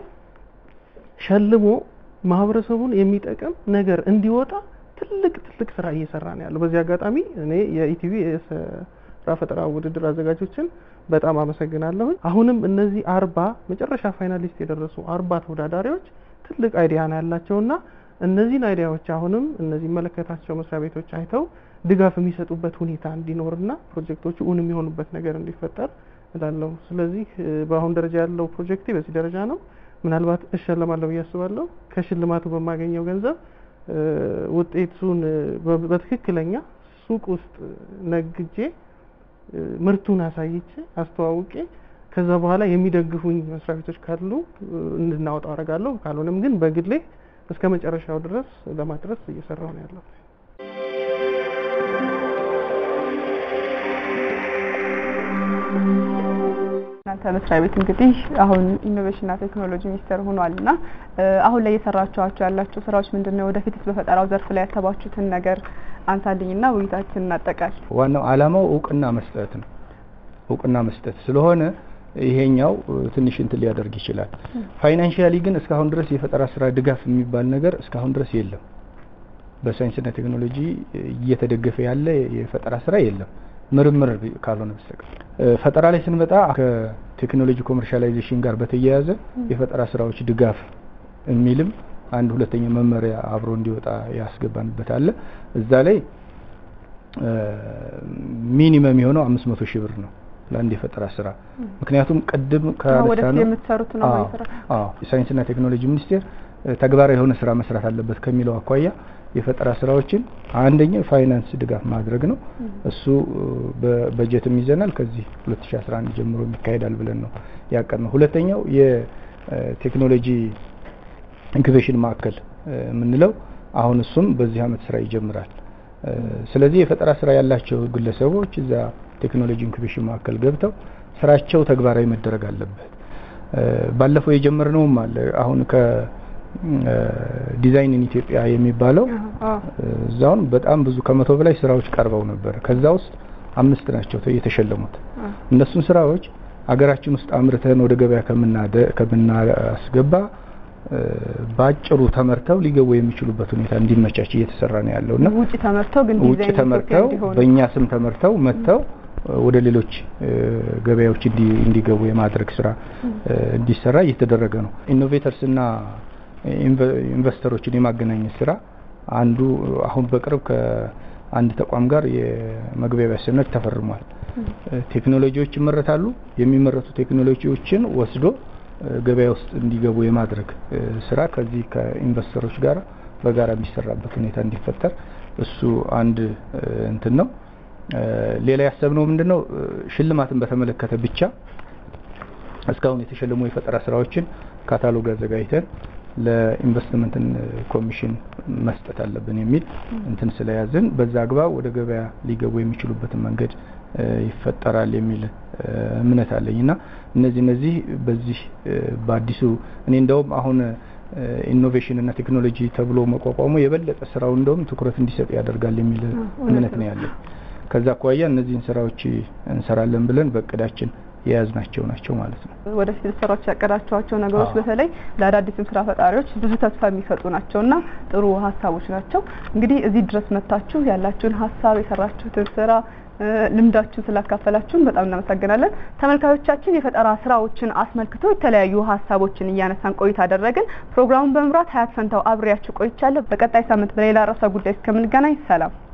ሸልሞ ማህበረሰቡን የሚጠቅም ነገር እንዲወጣ ትልቅ ትልቅ ስራ እየሰራ ነው ያለው። በዚህ አጋጣሚ እኔ የኢቲቪ ስራ ፈጠራ ውድድር አዘጋጆችን በጣም አመሰግናለሁ። አሁንም እነዚህ አርባ መጨረሻ ፋይናሊስት የደረሱ አርባ ተወዳዳሪዎች ትልቅ አይዲያ ነው ያላቸውና እነዚህን አይዲያዎች አሁንም እነዚህ መለከታቸው መስሪያ ቤቶች አይተው ድጋፍ የሚሰጡበት ሁኔታ እንዲኖርና ፕሮጀክቶቹ እውን የሚሆኑበት ነገር እንዲፈጠር እላለሁ። ስለዚህ በአሁን ደረጃ ያለው ፕሮጀክት በዚህ ደረጃ ነው። ምናልባት እሸለማለሁ ብዬ አስባለሁ። ከሽልማቱ በማገኘው ገንዘብ ውጤቱን በትክክለኛ ሱቅ ውስጥ ነግጄ ምርቱን አሳይቼ አስተዋውቄ ከዛ በኋላ የሚደግፉኝ መስሪያ ቤቶች ካሉ እንድናወጣው አደርጋለሁ። ካልሆነም ግን በግሌ እስከ መጨረሻው ድረስ ለማድረስ እየሰራሁ ነው ያለው። እናንተ መስሪያ ቤት እንግዲህ አሁን ኢኖቬሽንና ቴክኖሎጂ ሚኒስቴር ሆኗልና አሁን ላይ እየሰራችኋቸው ያላችሁ ስራዎች ምንድነው? ወደፊትስ በፈጠራው ዘርፍ ላይ ያሰባችሁትን ነገር አንሳልኝና ውይይታችንን እናጠቃል። ዋናው አላማው እውቅና መስጠት ነው። እውቅና መስጠት ስለሆነ ይሄኛው ትንሽ እንትን ሊያደርግ ይችላል። ፋይናንሻሊ ግን እስካሁን ድረስ የፈጠራ ስራ ድጋፍ የሚባል ነገር እስካሁን ድረስ የለም። በሳይንስና ቴክኖሎጂ እየተደገፈ ያለ የፈጠራ ስራ የለም። ምርምር ካልሆነ በስተቀር ፈጠራ ላይ ስንመጣ ከቴክኖሎጂ ኮመርሻላይዜሽን ጋር በተያያዘ የፈጠራ ስራዎች ድጋፍ የሚልም አንድ ሁለተኛ መመሪያ አብሮ እንዲወጣ ያስገባንበት አለ። እዛ ላይ ሚኒመም የሆነው አምስት መቶ ሺህ ብር ነው ለአንድ የፈጠራ ስራ። ምክንያቱም ቀድም ወደፊት የምትሰሩት ነው ማለት ነው። አዎ ሳይንስና ቴክኖሎጂ ሚኒስቴር ተግባራዊ የሆነ ስራ መስራት አለበት ከሚለው አኳያ የፈጠራ ስራዎችን አንደኛ ፋይናንስ ድጋፍ ማድረግ ነው። እሱ በበጀትም ይዘናል ከዚህ ሁለት ሺህ አስራ አንድ ጀምሮ ይካሄዳል ብለን ነው ያቀርነው። ሁለተኛው የቴክኖሎጂ ኢንኩቤሽን ማዕከል የምንለው አሁን እሱም በዚህ አመት ስራ ይጀምራል። ስለዚህ የፈጠራ ስራ ያላቸው ግለሰቦች እዛ ቴክኖሎጂ ኢንኩቤሽን ማዕከል ገብተው ስራቸው ተግባራዊ መደረግ አለበት። ባለፈው የጀመርነውም አለ አሁን ከ ዲዛይን ኢን ኢትዮጵያ የሚባለው እዛውን በጣም ብዙ ከመቶ በላይ ስራዎች ቀርበው ነበር። ከዛ ውስጥ አምስት ናቸው የተሸለሙት። እነሱን ስራዎች ሀገራችን ውስጥ አምርተን ወደ ገበያ ከምናደ ከምናስገባ ባጭሩ ተመርተው ሊገቡ የሚችሉበት ሁኔታ እንዲመቻች እየተሰራ ነው ያለውና ውጪ ተመርተው ግን ውጪ ተመርተው በእኛ ስም ተመርተው መጥተው ወደ ሌሎች ገበያዎች እንዲገቡ የማድረግ ስራ እንዲሰራ እየተደረገ ነው። ኢኖቬተርስ እና ኢንቨስተሮችን የማገናኘት ስራ አንዱ አሁን በቅርብ ከአንድ ተቋም ጋር የመግባቢያ ሰነድ ተፈርሟል። ቴክኖሎጂዎች ይመረታሉ። የሚመረቱ ቴክኖሎጂዎችን ወስዶ ገበያ ውስጥ እንዲገቡ የማድረግ ስራ ከዚህ ከኢንቨስተሮች ጋር በጋራ የሚሰራበት ሁኔታ እንዲፈጠር እሱ አንድ እንትን ነው። ሌላ ያሰብነው ምንድነው ሽልማትን በተመለከተ ብቻ እስካሁን የተሸለሙ የፈጠራ ስራዎችን ካታሎግ አዘጋጅተን ለኢንቨስትመንት ኮሚሽን መስጠት አለብን የሚል እንትን ስለያዝን በዛ አግባብ ወደ ገበያ ሊገቡ የሚችሉበትን መንገድ ይፈጠራል የሚል እምነት አለኝና እነዚህ እነዚህ በዚህ በአዲሱ እኔ እንደውም አሁን ኢኖቬሽን እና ቴክኖሎጂ ተብሎ መቋቋሙ የበለጠ ስራው እንደውም ትኩረት እንዲሰጥ ያደርጋል የሚል እምነት ነው ያለኝ። ከዛ አኳያ እነዚህን ስራዎች እንሰራለን ብለን በእቅዳችን የያዝናቸው ናቸው ማለት ነው። ወደፊት ልትሰሯቸው ያቀዳችኋቸው ነገሮች በተለይ ለአዳዲስም ስራ ፈጣሪዎች ብዙ ተስፋ የሚሰጡ ናቸውና ጥሩ ሀሳቦች ናቸው። እንግዲህ እዚህ ድረስ መጣችሁ ያላችሁን ሀሳብ የሰራችሁትን ስራ ልምዳችሁን ስላካፈላችሁን በጣም እናመሰግናለን። ተመልካቾቻችን የፈጠራ ስራዎችን አስመልክቶ የተለያዩ ሀሳቦችን እያነሳን ቆይታ አደረግን። ፕሮግራሙን በመምራት ሀያት ፈንታው አብሬያችሁ ቆይቻለሁ። በቀጣይ ሳምንት በሌላ ርዕሰ ጉዳይ እስከምንገናኝ ሰላም።